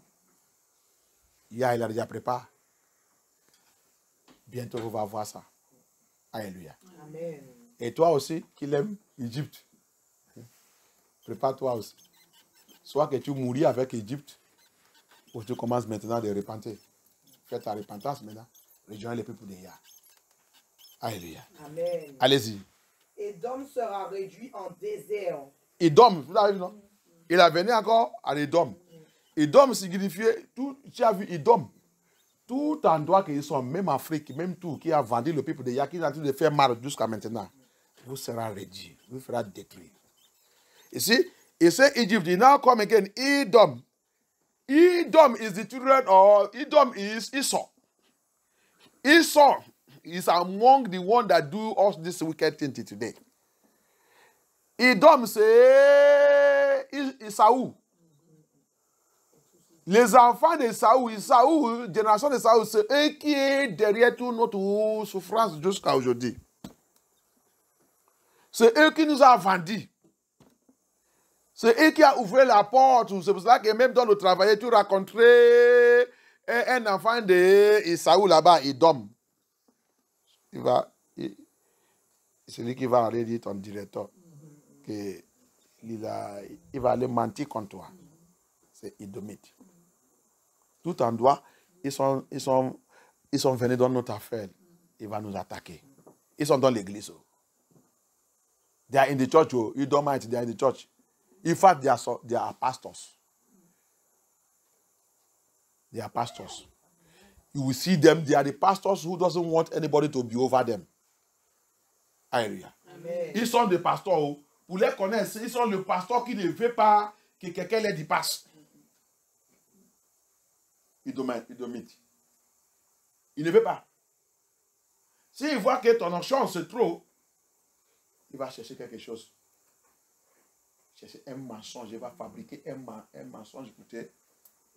Yah, il a déjà préparé. Bientôt, vous allez voir ça. Alléluia. Amen. Et toi aussi, qui aime Égypte, prépare-toi aussi. Soit que tu mouris avec Égypte, ou tu commences maintenant à repentir. Fais ta repentance maintenant. Rejoins les peuples de Yah. Alléluia. Amen. Allez-y. Édom sera réduit en désert. Édom, vous avez vu, non? Il a venu encore à Édom. Édom signifiait, tout, tu as vu Édom, tout endroit qu'ils sont, même Afrique, même tout, qui a vendu le peuple de Yah, qui est en train de faire mal jusqu'à maintenant, vous sera réduit, vous fera détruire. Ici, il say Egypt, he now come again, Edom. Edom is the children of, Edom is Esau. Esau is among the one that do us this wicked thing today. Edom, c'est Esaü. Les enfants d'Esaü, génération d'Esaü, c'est eux qui est derrière toute notre souffrance jusqu'à aujourd'hui. C'est eux qui nous ont vendus. C'est eux qui ont ouvert la porte. C'est pour ça que même dans le travail, tu rencontrais un enfant d'Esaü là-bas, Edom. C'est lui qui va aller dire ton directeur qu'il va aller mentir contre toi. C'est Édomite. Tout endroit, ils sont venus dans notre affaire. Ils vont nous attaquer. Ils sont dans l'église. They are in the church. You don't mind, they are in the church. In fact, they are pastors. They are pastors. You will see them. They are the pastors who doesn't want anybody to be over them. Alléluia. Ils sont des pasteurs. Pour les connaître, ils sont le pasteur qui ne veut pas que quelqu'un les dépasse. Édomite. Il ne veut pas. S'il voit que ton chance c'est trop, il va chercher quelque chose. Chercher un mensonge. Il va fabriquer un mensonge pour te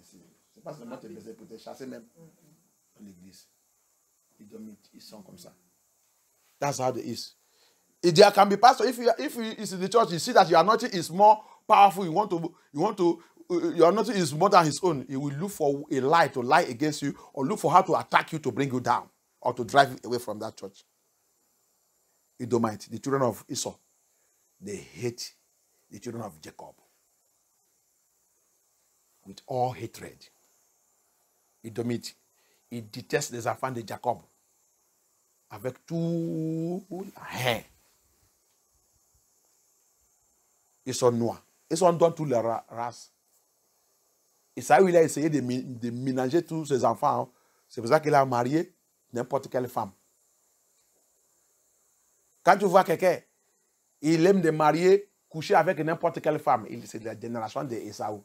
C'est pas seulement te baiser pour te chasser même dans l'église. Ils sont comme ça. That's how it is. If there can be pastor, if you is in the church, you see that your anointing is more powerful. Your anointing is more than his own. He will look for a lie to lie against you, or look for how to attack you to bring you down, or to drive you away from that church. Edomite, the children of Esau, they hate the children of Jacob with all hatred. Edomite, il déteste les enfants de Jacob avec tout la haine. Ils sont noirs. Ils sont dans toutes les races. Et ça, il a essayé de ménager tous ses enfants. Hein. C'est pour ça qu'il a marié n'importe quelle femme. Quand tu vois quelqu'un, il aime de marier, coucher avec n'importe quelle femme. C'est la génération de Esaü.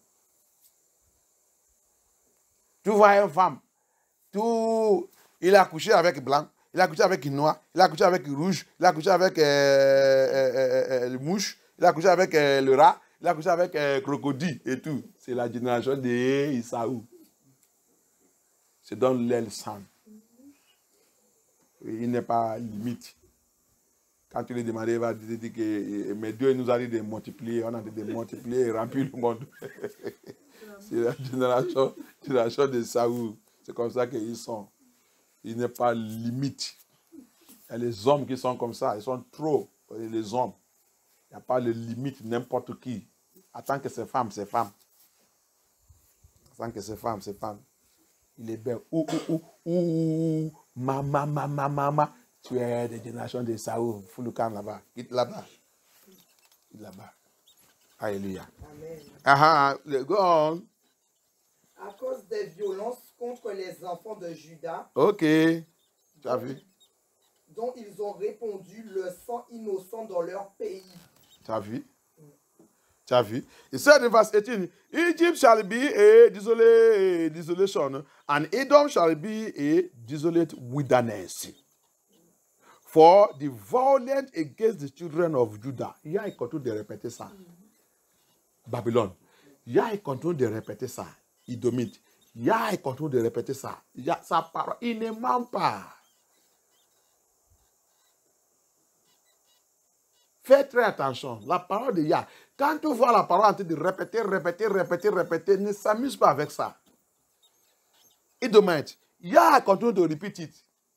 Tu vois une femme, il a couché avec blanc, il a couché avec noir, il a couché avec rouge, il a couché avec le mouche, il a couché avec le rat, il a couché avec crocodile et tout. C'est la génération de Esaü. C'est dans l'aile sang. Il n'est pas limite. Quand tu lui demandes, il va te dire que mais Dieu nous a dit de multiplier, on a dit de multiplier et remplir le monde. C'est la génération de Saoul. C'est comme ça qu'ils sont. Il n'est pas limite. Il y a les hommes qui sont comme ça, ils sont trop. Les hommes. Il n'y a pas de limite, n'importe qui. Attends que c'est femme, c'est femme. Attends que c'est femme, c'est femme. Il est belle. Maman. Tu es des générations de Saoul. Fous le camp là-bas. Quitte là-bas. Quitte là-bas. Alléluia. Amen. Go on. À cause des violences contre les enfants de Juda, Ok. Tu as vu? dont ils ont répandu le sang innocent dans leur pays. Tu as vu? Tu as vu? It said in verse 18, Egypt shall be a desolation, and Edom shall be a desolate wilderness. For the violent against the children of Judah. Il y a un continue de répéter ça. Babylone. Il y a un continue de répéter ça. Idomite. Il y a un continue de répéter ça. Il y a sa parole. Il ne ment pas. Fais très attention. La parole de Yah. Quand tu vois la parole en train de répéter, ne s'amuse pas avec ça. Idomite. Yah continue de répéter.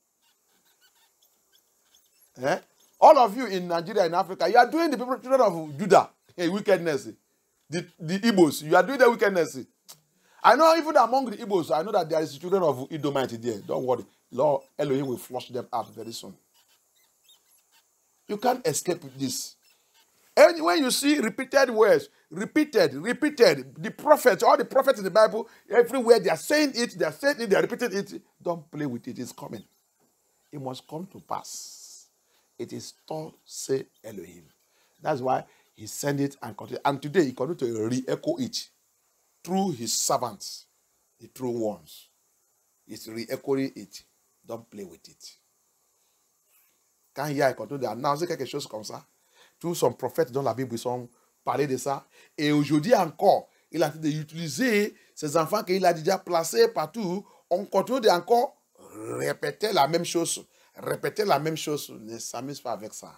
Eh? All of you in Nigeria and Africa, you are doing the children of Judah wickedness. The Igbos, you are doing the wickedness. I know even among the Igbos, I know that there is children of Edomite there. Don't worry. Lord Elohim will flush them out very soon. You can't escape this. And when you see repeated words, repeated, the prophets, all the prophets in the Bible, everywhere they are saying it, they are repeating it. Don't play with it. It's coming. It must come to pass. It is thought, say Elohim. That's why he sent it and continued. And today he continued to re-echo it through his servants, the true ones. He's re-echoing it. Don't play with it. Quand il y a continue d'annoncer quelque chose comme ça, tous son prophètes dans la Bible, ils sont parlé de ça. Et aujourd'hui encore, il a utilisé ces enfants qu'il a déjà placés partout. On continue d'encore répéter la même chose. Répéter la même chose, ne s'amuse pas avec ça.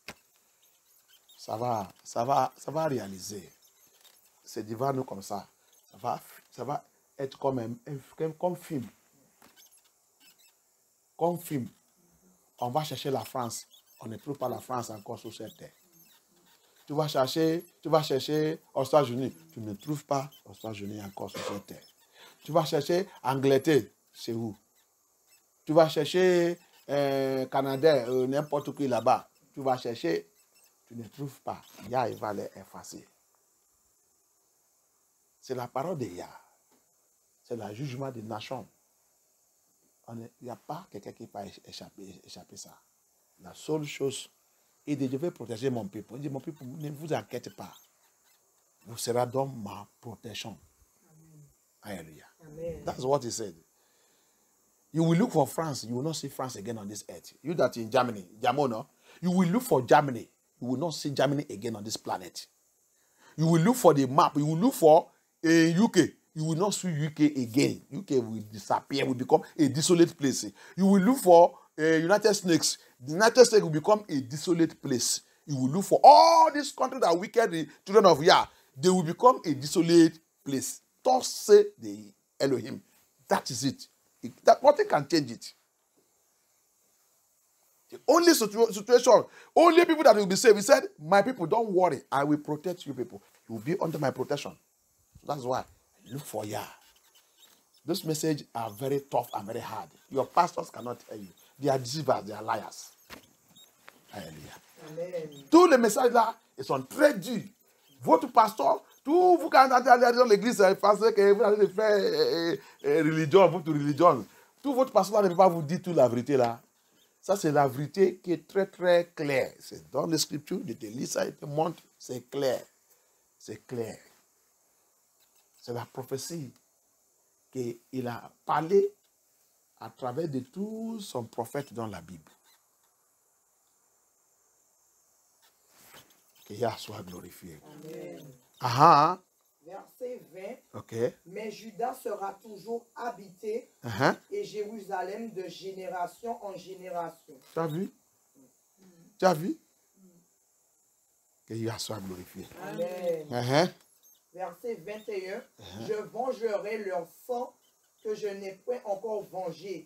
Ça va réaliser. C'est devant nous comme ça. Ça va être comme film. Comme film. On va chercher la France. On ne trouve pas la France encore sur cette terre. Tu vas chercher aux États-Unis. Tu ne trouves pas aux États-Unis encore sur cette terre. Tu vas chercher Angleterre. C'est où? Tu vas chercher Canada, n'importe qui là-bas, tu vas chercher, tu ne trouves pas. Yah, il va les effacer. C'est la parole de Yah. C'est le jugement des nations. Il n'y a pas quelqu'un qui peut échapper ça. La seule chose, il dit, je vais protéger mon peuple. Il dit, mon peuple, ne vous inquiétez pas. Vous serez dans ma protection. Alléluia. That's what he said. You will look for France. You will not see France again on this earth. You that in Germany, Jamono, you will look for Germany. You will not see Germany again on this planet. You will look for the map. You will look for UK. you will not see UK again. UK will disappear, will become a desolate place. You will look for United States. The United States will become a desolate place. You will look for all these countries that are wicked, the children of Yah. They will become a desolate place. Thus say the Elohim. That is it. Nothing can change it. The only situation, only people that will be saved. He said, my people, don't worry. I will protect you people. You will be under my protection. That's why. Look for Yah. Those messages are very tough and very hard. Your pastors cannot tell you. They are deceivers. They are liars. Hallelujah. Amen. Tous les messages là, ils sont très durs. Votre pasteur, tout vous quand vous allez dans l'église, pensez que vous allez faire religion, votre religion. Tout votre pasteur là ne peut pas vous dire toute la vérité là. Ça c'est la vérité qui est très très claire. C'est dans les scriptures, il te lit ça, il te montre, c'est clair. C'est clair. C'est la prophétie qu'il a parlé à travers de tous son prophète dans la Bible. Que Yah soit glorifié. Amen. Aha. Verset 20. Ok. Mais Juda sera toujours habité et Jérusalem de génération en génération. Tu as vu? Tu as vu? Que Yah soit glorifié. Amen. Verset 21. Je vengerai leur sang que je n'ai point encore vengé.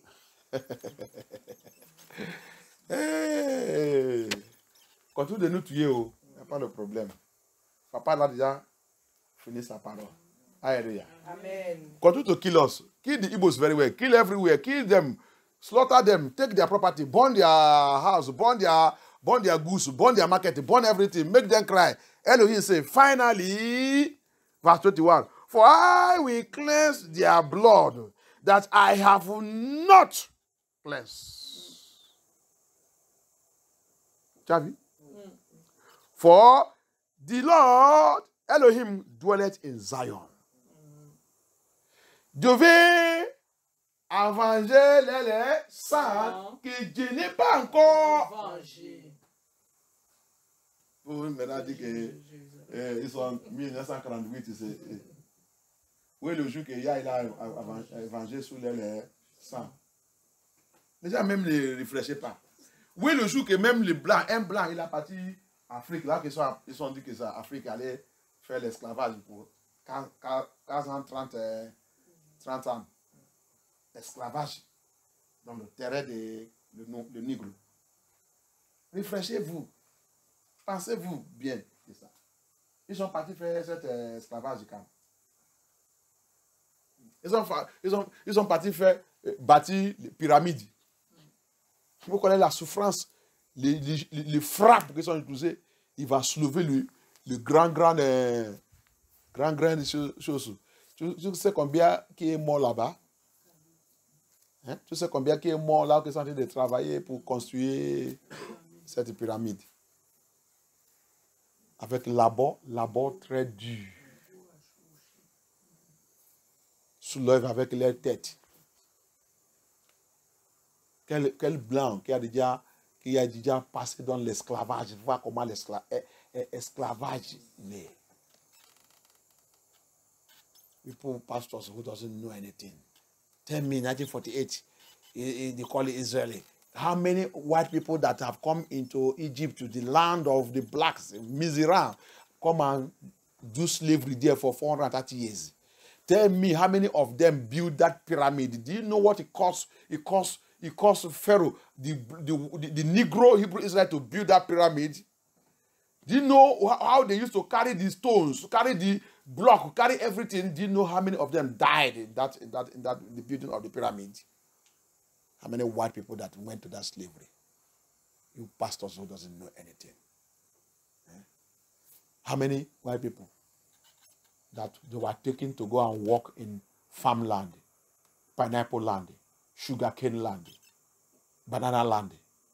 Hey. Quand tout de nous tuer, il n'y a pas de problème. Papa l'a déjà fini sa parole. Hallelujah. Amen. Continue to kill us. Kill the Igbos very well. Kill everywhere. Kill them. Slaughter them. Take their property. Burn their house. Burn their goods. Burn their market. Burn everything. Make them cry. Elohim say, finally, verse 21, for I will cleanse their blood that I have not cleansed. Tu as vu? For the Lord Elohim dwelleth in Zion. Devez avenger les saints que je n'ai pas encore vengés. Vous maintenant dit que ils sont en 1948. Où est le jour que Yah il a vengé sous les sangs? Les gens même ne réfléchissent pas. Où est le jour que même les blancs, un blanc, il a parti Afrique, là, ils sont dit que ça, Afrique allait faire l'esclavage pour 15 ans, 30 ans. Esclavage dans le terrain de Nigro. Réfléchissez-vous. Pensez-vous bien de ça. Ils sont partis faire cet esclavage quand ils sont partis faire bâtir les pyramides. Vous connaissez la souffrance, les frappes qui sont utilisées. Il va soulever le grand chose. Tu sais combien qui est mort là-bas? Hein? Tu sais combien qui est mort là, qui sont en train de travailler pour construire cette pyramide? Avec labor très dur. Soulève avec leur tête. Quel blanc qui a déjà passé dans l'esclavage. Voir comment l'esclavage est. People, pastors who doesn't know anything. Tell me, 1948, they call it Israeli. How many white people that have come into Egypt, to the land of the blacks, Mizraim, come and do slavery there for 430 years? Tell me how many of them built that pyramid. Do you know what it cost? It cost Pharaoh, the Negro Hebrew Israel, to build that pyramid. Do you know how they used to carry the stones, carry the block, carry everything? Do you know how many of them died in the building of the pyramid? How many white people that went to that slavery? You pastors who doesn't know anything. How many white people that they were taken to go and work in farmland, pineapple land, sugarcane land, banana land?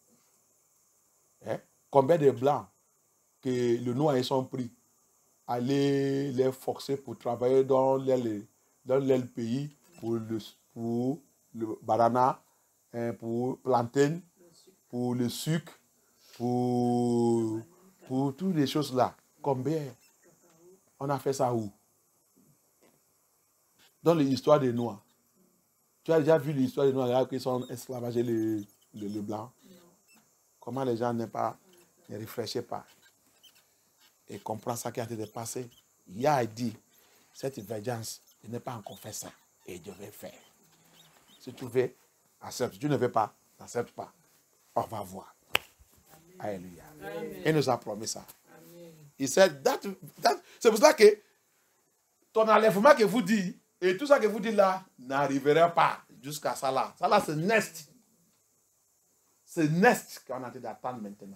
Combien de blancs que le noir ils sont pris, aller les forcer pour travailler dans les pays pour le banana, pour plantain, pour le sucre, pour toutes les choses là. Combien? On a fait ça où? dans l'histoire des Noirs. Tu as déjà vu l'histoire des Noirs qui sont esclavagés les Blancs? Comment les gens ne réfléchissent pas et comprennent ça qui a été passé. Il a dit, cette vengeance, je n'ai pas encore fait ça et je vais faire. Si tu veux, accepte. Si tu ne veux pas, n'accepte pas. On va voir. Alléluia. Il nous a promis ça. Amen. Il said c'est pour ça que ton enlèvement que vous dites et tout ça que vous dites là n'arriverait pas jusqu'à ça là. Ça là, c'est nest. C'est nest qu'on a en train d'attendre maintenant.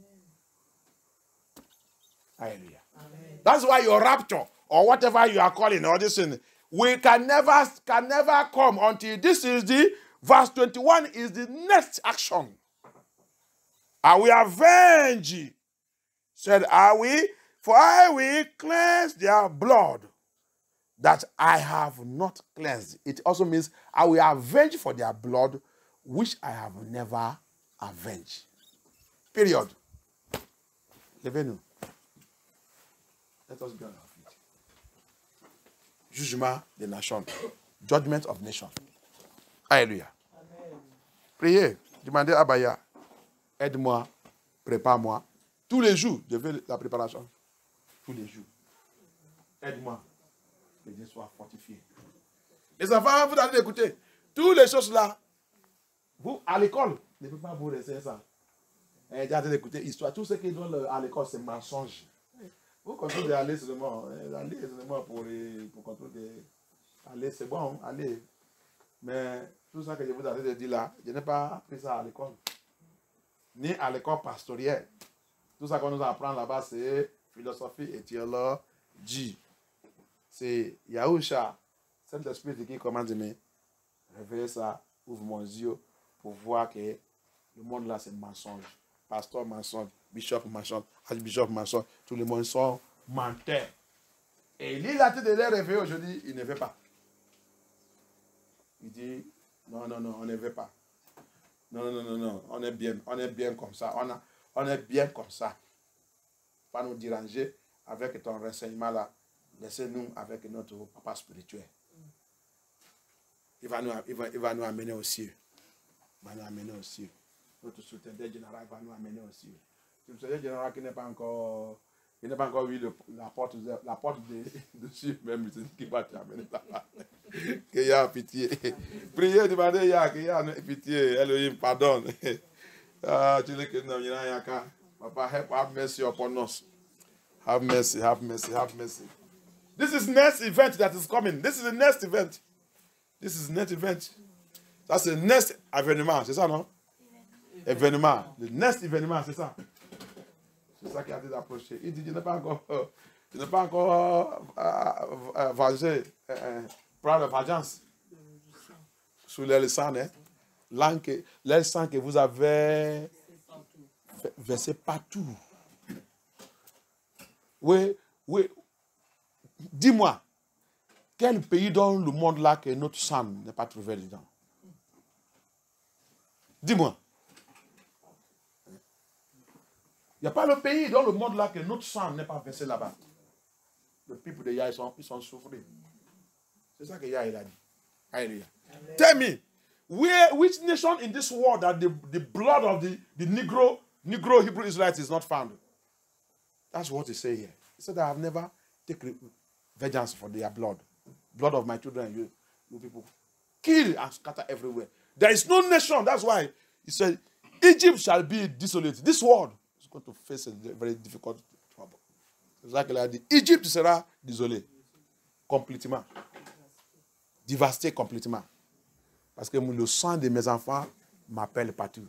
Alléluia. That's why your rapture or whatever you are calling all this thing, we can never come until this is the verse 21 is the next action. I will avenge, said for I will cleanse their blood that I have not cleansed. It also means I will avenge for their blood which I have never avenged. Period. Levez-nous. Let us be on our feet. Jugement des nations. Judgment of nations. Alléluia. Priez. Demandez à Baya. Aide-moi. Prépare-moi. Tous les jours, je fais la préparation. Tous les jours. Aide-moi. Que Dieu soit fortifié. Les enfants, vous allez écouter. Toutes les choses là. Vous, à l'école, ne pouvez pas vous laisser ça. Et j'ai écouté l'histoire. Tout ce qui est à l'école, c'est mensonge. Vous contrôlez aller seulement. Aller seulement pour contrôler. Aller, c'est bon, allez. Mais tout ça que je vous ai dit là, je n'ai pas appris ça à l'école. Ni à l'école pastorielle. Tout ça qu'on nous apprend là-bas, c'est philosophie et théologie. C'est Yahusha, Saint-Esprit qui commande de me réveiller ça, ouvre mon yeux pour voir que le monde là c'est mensonge. Pasteur mensonge, bishop mensonge, archbishop mensonge, tout le monde sont menteurs. Et il a été de les réveiller aujourd'hui, il ne veut pas. Il dit, non, on ne veut pas. Non, on est bien comme ça. On est bien comme ça. Pas nous déranger avec ton renseignement là. Laissez-nous avec notre papa spirituel. Il va nous amener au ciel. Il va nous amener au ciel. Notre soutien-dé général va nous amener au ciel. C'est le soutien général qui n'a pas encore vu la porte de ciel même, c'est qui va t'amener là-bas. Qu'il y a pitié. Priez, demandez, qu'il y a pitié. Elohim, pardonne. Tu sais que nous avons Papa, have mercy upon us. Have mercy. This is next event that is coming. This is the next event. Ça, c'est le next événement, c'est ça, non? Événement. Le next événement, c'est ça. C'est ça qui a été approché. Il dit, je n'ai pas encore vengé, prendre la vengeance sur le sang, hein? Le sang que vous avez versé partout. Oui. Dis-moi, quel pays dans le monde là que notre sang n'est pas trouvé dedans? Dis-moi. Il n'y a pas le pays dans le monde là que notre sang n'est pas versé là-bas. Le peuple de Yah, ils sont souffrés. C'est ça que Yah il a dit. Alléluia. Tell me, which nation in this world that the blood of the Negro Hebrew Israelites is not found? That's what he say here. He said, I have never taken vengeance for their blood. Blood of my children, you people. Kill and scatter everywhere. There is no nation. That's why he said, Egypt shall be desolate. This world is going to face a very difficult trouble. C'est ça qu'il a dit. Egypte sera désolée. Complètement. Dévastée complètement. Parce que le sang de mes enfants m'appelle partout.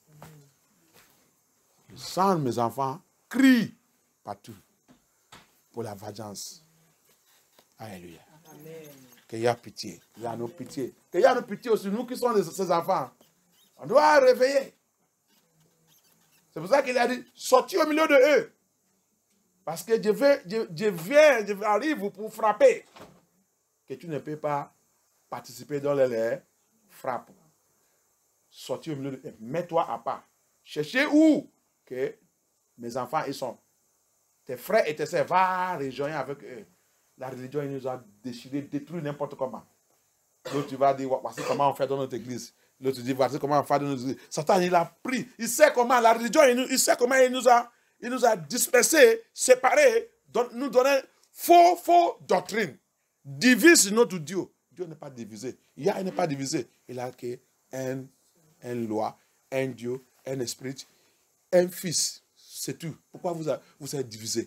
Le sang de mes enfants crie partout pour la vengeance. Alléluia. Amen. Qu'il y a pitié. Il y a nos pitiés. Qu'il y a nos pitiés aussi, nous qui sommes ces enfants. On doit réveiller. C'est pour ça qu'il a dit, sortis au milieu de eux. Parce que je arrive pour frapper. Que tu ne peux pas participer dans les frappes. Sortis au milieu de eux. Mets-toi à part. Cherchez où que mes enfants ils sont. Tes frères et tes sœurs, va rejoindre avec eux. La religion, il nous a déchiré, détruit n'importe comment. L'autre, tu vas dire, voici comment on fait dans notre église. L'autre, tu dis, voici comment on fait dans notre église. Satan, il a pris. Il sait comment, la religion, il sait comment il nous a dispersés, séparés, nous donner faux doctrine. Divise notre Dieu. Dieu n'est pas divisé. Il n'est pas divisé. Il a une loi, un Dieu, un esprit, un fils. C'est tout. Pourquoi vous êtes divisés?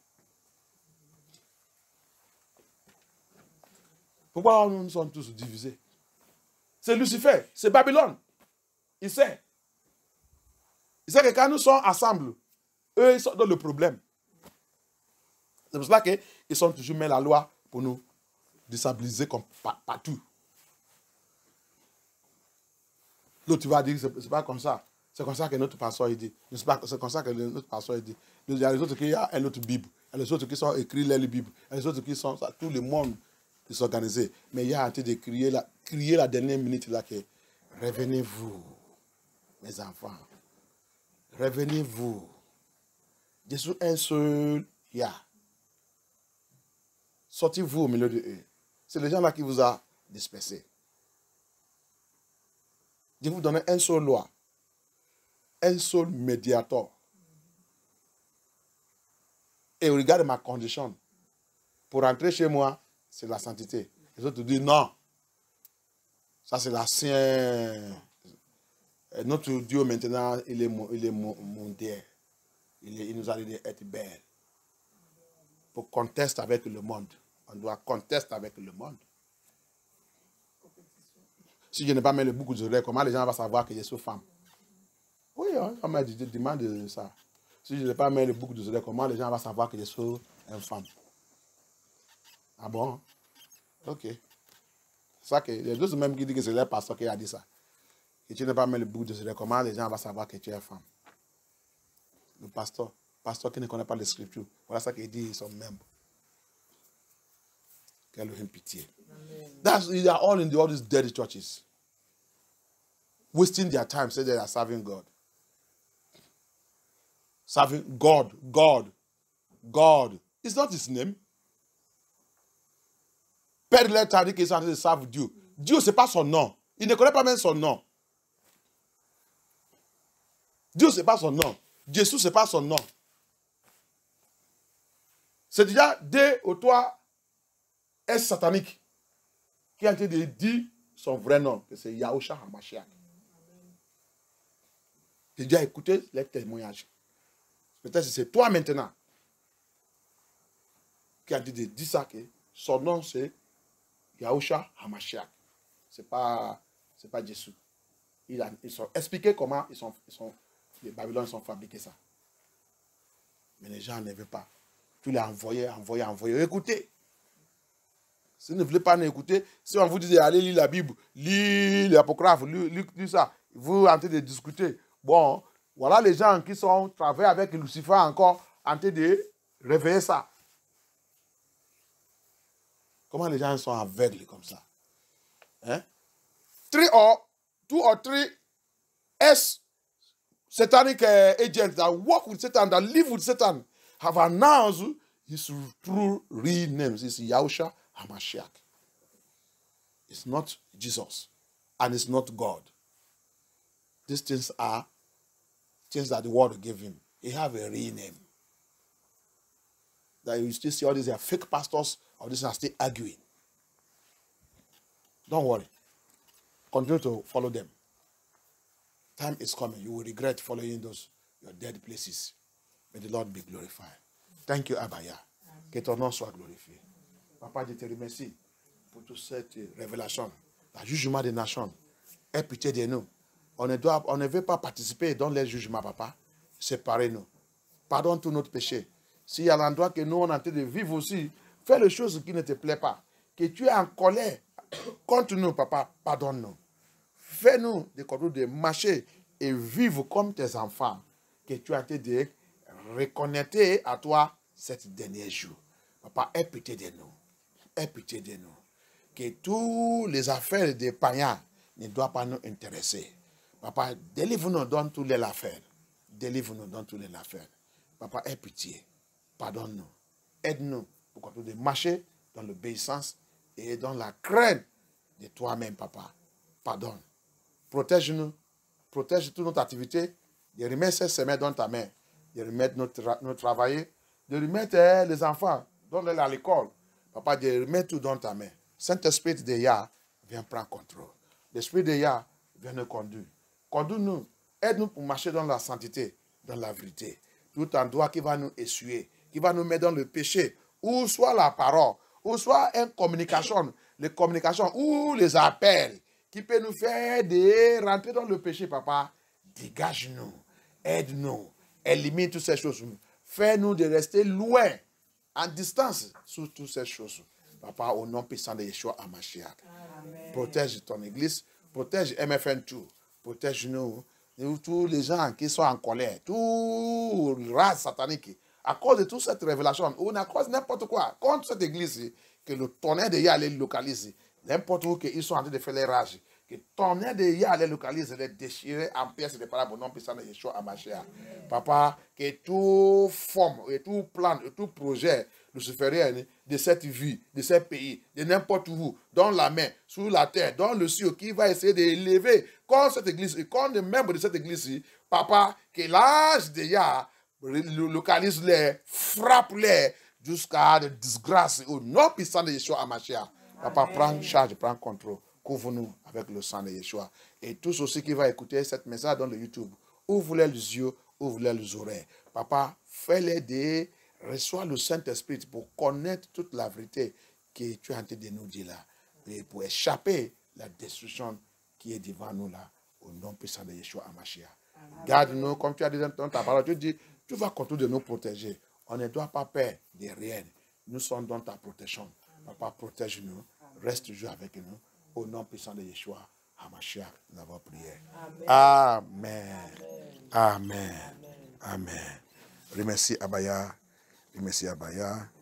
Pourquoi nous sommes tous divisés? C'est Lucifer, c'est Babylone. Il sait. Il sait que quand nous sommes ensemble, eux, ils sont dans le problème. C'est pour cela qu'ils sont toujours mis la loi pour nous déstabiliser comme partout. L'autre, tu vas dire, c'est pas comme ça. C'est comme ça que notre pasteur dit. C'est comme ça que notre pasteur dit. Il y a les autres qui ont une autre Bible. Il y a les autres qui sont écrits les Bibles. Il y a les autres qui sont, tout le monde est s'organiser. Mais il y a en train de crier la dernière minute là que revenez-vous, mes enfants. Revenez-vous. Jésus un seul, il y a. Sortez-vous au milieu de eux. C'est les gens là qui vous a dispersé. Je vous donne un seul loi, un seul médiateur. Et regarde ma condition. Pour rentrer chez moi, c'est la sainteté. Les autres disent non. Ça, c'est l'ancien. Notre Dieu maintenant, il est mondial. Il nous a dit d'être belle. Pour contester avec le monde. On doit contester avec le monde. Si je n'ai pas mis le bouc de oreille, comment les gens vont savoir que je suis femme? Oui, on m'a dit, demande ça. Si je n'ai pas mis le bouc de oreille, comment les gens vont savoir que je suis une femme? Ah bon? Ok. C'est ça que les deux même qui disent que c'est leur pasteur qui a dit ça. Que tu n'as pas mis le bouc de oreille, comment les gens vont savoir que tu es une femme? Le pasteur qui ne connaît pas les scriptures. Voilà ça qu'il dit, son membre. Quelle pitié. They are all in all these dirty churches. Wasting their time, say they are serving God. Serving God. It's not his name. Perdre leur temps qu'ils sont en train de servir Dieu. Dieu, ce n'est pas son nom. Il ne connaît pas même son nom. Dieu, ce n'est pas son nom. Jésus, ce n'est pas son nom. C'est déjà 2 ou 3 S sataniques qui ont été de dire son vrai nom, que c'est Yahushua HaMashiach. J'ai déjà écouté les témoignages. Peut-être que c'est toi maintenant qui a dit de dire ça, que son nom c'est Yahushua HaMashiach. C'est pas Jésus. Ils ont expliqué comment les Babyloniens sont fabriqués ça. Mais les gens ne veulent pas. Tu les as envoyés. Écoutez. Si vous ne voulez pas écouter, si on vous dit allez lire la Bible, lire l'apocryphe, lire ça, vous en train de discuter. Bon, voilà les gens qui sont travaillés avec Lucifer encore en train de réveiller ça. Comment les gens sont aveugles comme ça? Hein? 2 or 3 satanic agents that work with Satan, that live with Satan, have announced his true real names. It's Yahushua HaMashiach. It's not Jesus. And it's not God. These things are things that the world gave him. He have a real name. That you still see all these are fake pastors, or these are still arguing. Don't worry. Continue to follow them. Time is coming. You will regret following your dead places. May the Lord be glorified. Thank you, Abaya. Que ton nom soit glorifié. Papa, je te remercie pour toute cette révélation. Le jugement des nations. Aie pitié de nous. On ne veut pas participer dans les jugements, papa. Séparez-nous. Pardonne tous notre péché. S'il y a l'endroit que nous, on est en train de vivre aussi, fais les choses qui ne te plaisent pas. Que tu es en colère contre nous, papa, pardonne-nous. Fais-nous de marcher et vivre comme tes enfants. Que tu as été de reconnaître à toi cette dernier jour. Papa, aie pitié de nous. Aie pitié de nous. Que toutes les affaires des païens ne doivent pas nous intéresser. Papa, délivre-nous dans toutes les affaires. Délivre-nous dans toutes les affaires. Papa, aie pitié. Pardonne-nous. Aide-nous pour continuer de marcher dans l'obéissance et dans la crainte de toi-même, papa. Pardonne. Protège-nous. Protège toute notre activité. De remettre ces semaines dans ta main. De remettre notre travail. De remettre les enfants. Donne-les à l'école. Papa, de remettre tout dans ta main. Saint-Esprit de Yah, viens prendre contrôle. L'Esprit de Yah, viens nous conduire. Conduis-nous. Aide-nous pour marcher dans la sainteté, dans la vérité. Tout endroit qui va nous essuyer, qui va nous mettre dans le péché, ou soit la parole, ou soit une communication, les communications, ou les appels, qui peut nous faire de rentrer dans le péché, papa. Dégage-nous, aide-nous, élimine toutes ces choses. Fais-nous de rester loin, en distance, sur toutes ces choses. Papa, au nom puissant de Yeshua HaMashiach. Protège ton église, protège MFN2, protège-nous. Tous les gens qui sont en colère, tout race satanique, à cause de toute cette révélation, ou à cause de n'importe quoi, contre cette église, que le tonnerre de Yah les localise, n'importe où qu'ils sont en train de faire les rages, que le tonnerre de Yah les localise, les déchirer en pièces et des parables au nom puissant de Yeshua HaMashiach. Papa, que tout forme, et tout plan, et tout projet luciférien de cette vie, de ce pays, de n'importe où, dans la main, sous la terre, dans le ciel, qui va essayer d'élever contre cette église et contre les membres de cette église, papa, que l'âge de Yah localise-les, frappe-les jusqu'à de disgrâce au nom puissant de Yeshua HaMashiach. Papa, prends charge, prends contrôle, couvre-nous avec le sang de Yeshua. Et tous aussi qui vont écouter cette message dans le YouTube, ouvre-les les yeux, ouvre-les les oreilles. Papa, fais-les des... Reçois le Saint-Esprit pour connaître toute la vérité que tu es en train de nous dire là. Et pour échapper la destruction qui est devant nous là. Au nom puissant de Yeshua HaMashiach. Garde-nous, comme tu as dit dans ta parole. Tu dis, tu vas continuer de nous protéger. On ne doit pas peur de rien. Nous sommes dans ta protection. Papa, protège-nous. Reste toujours avec nous. Au nom puissant de Yeshua HaMashiach, nous avons prié. Amen. Amen. Amen. Remercie Abaya. Remercie Abaya.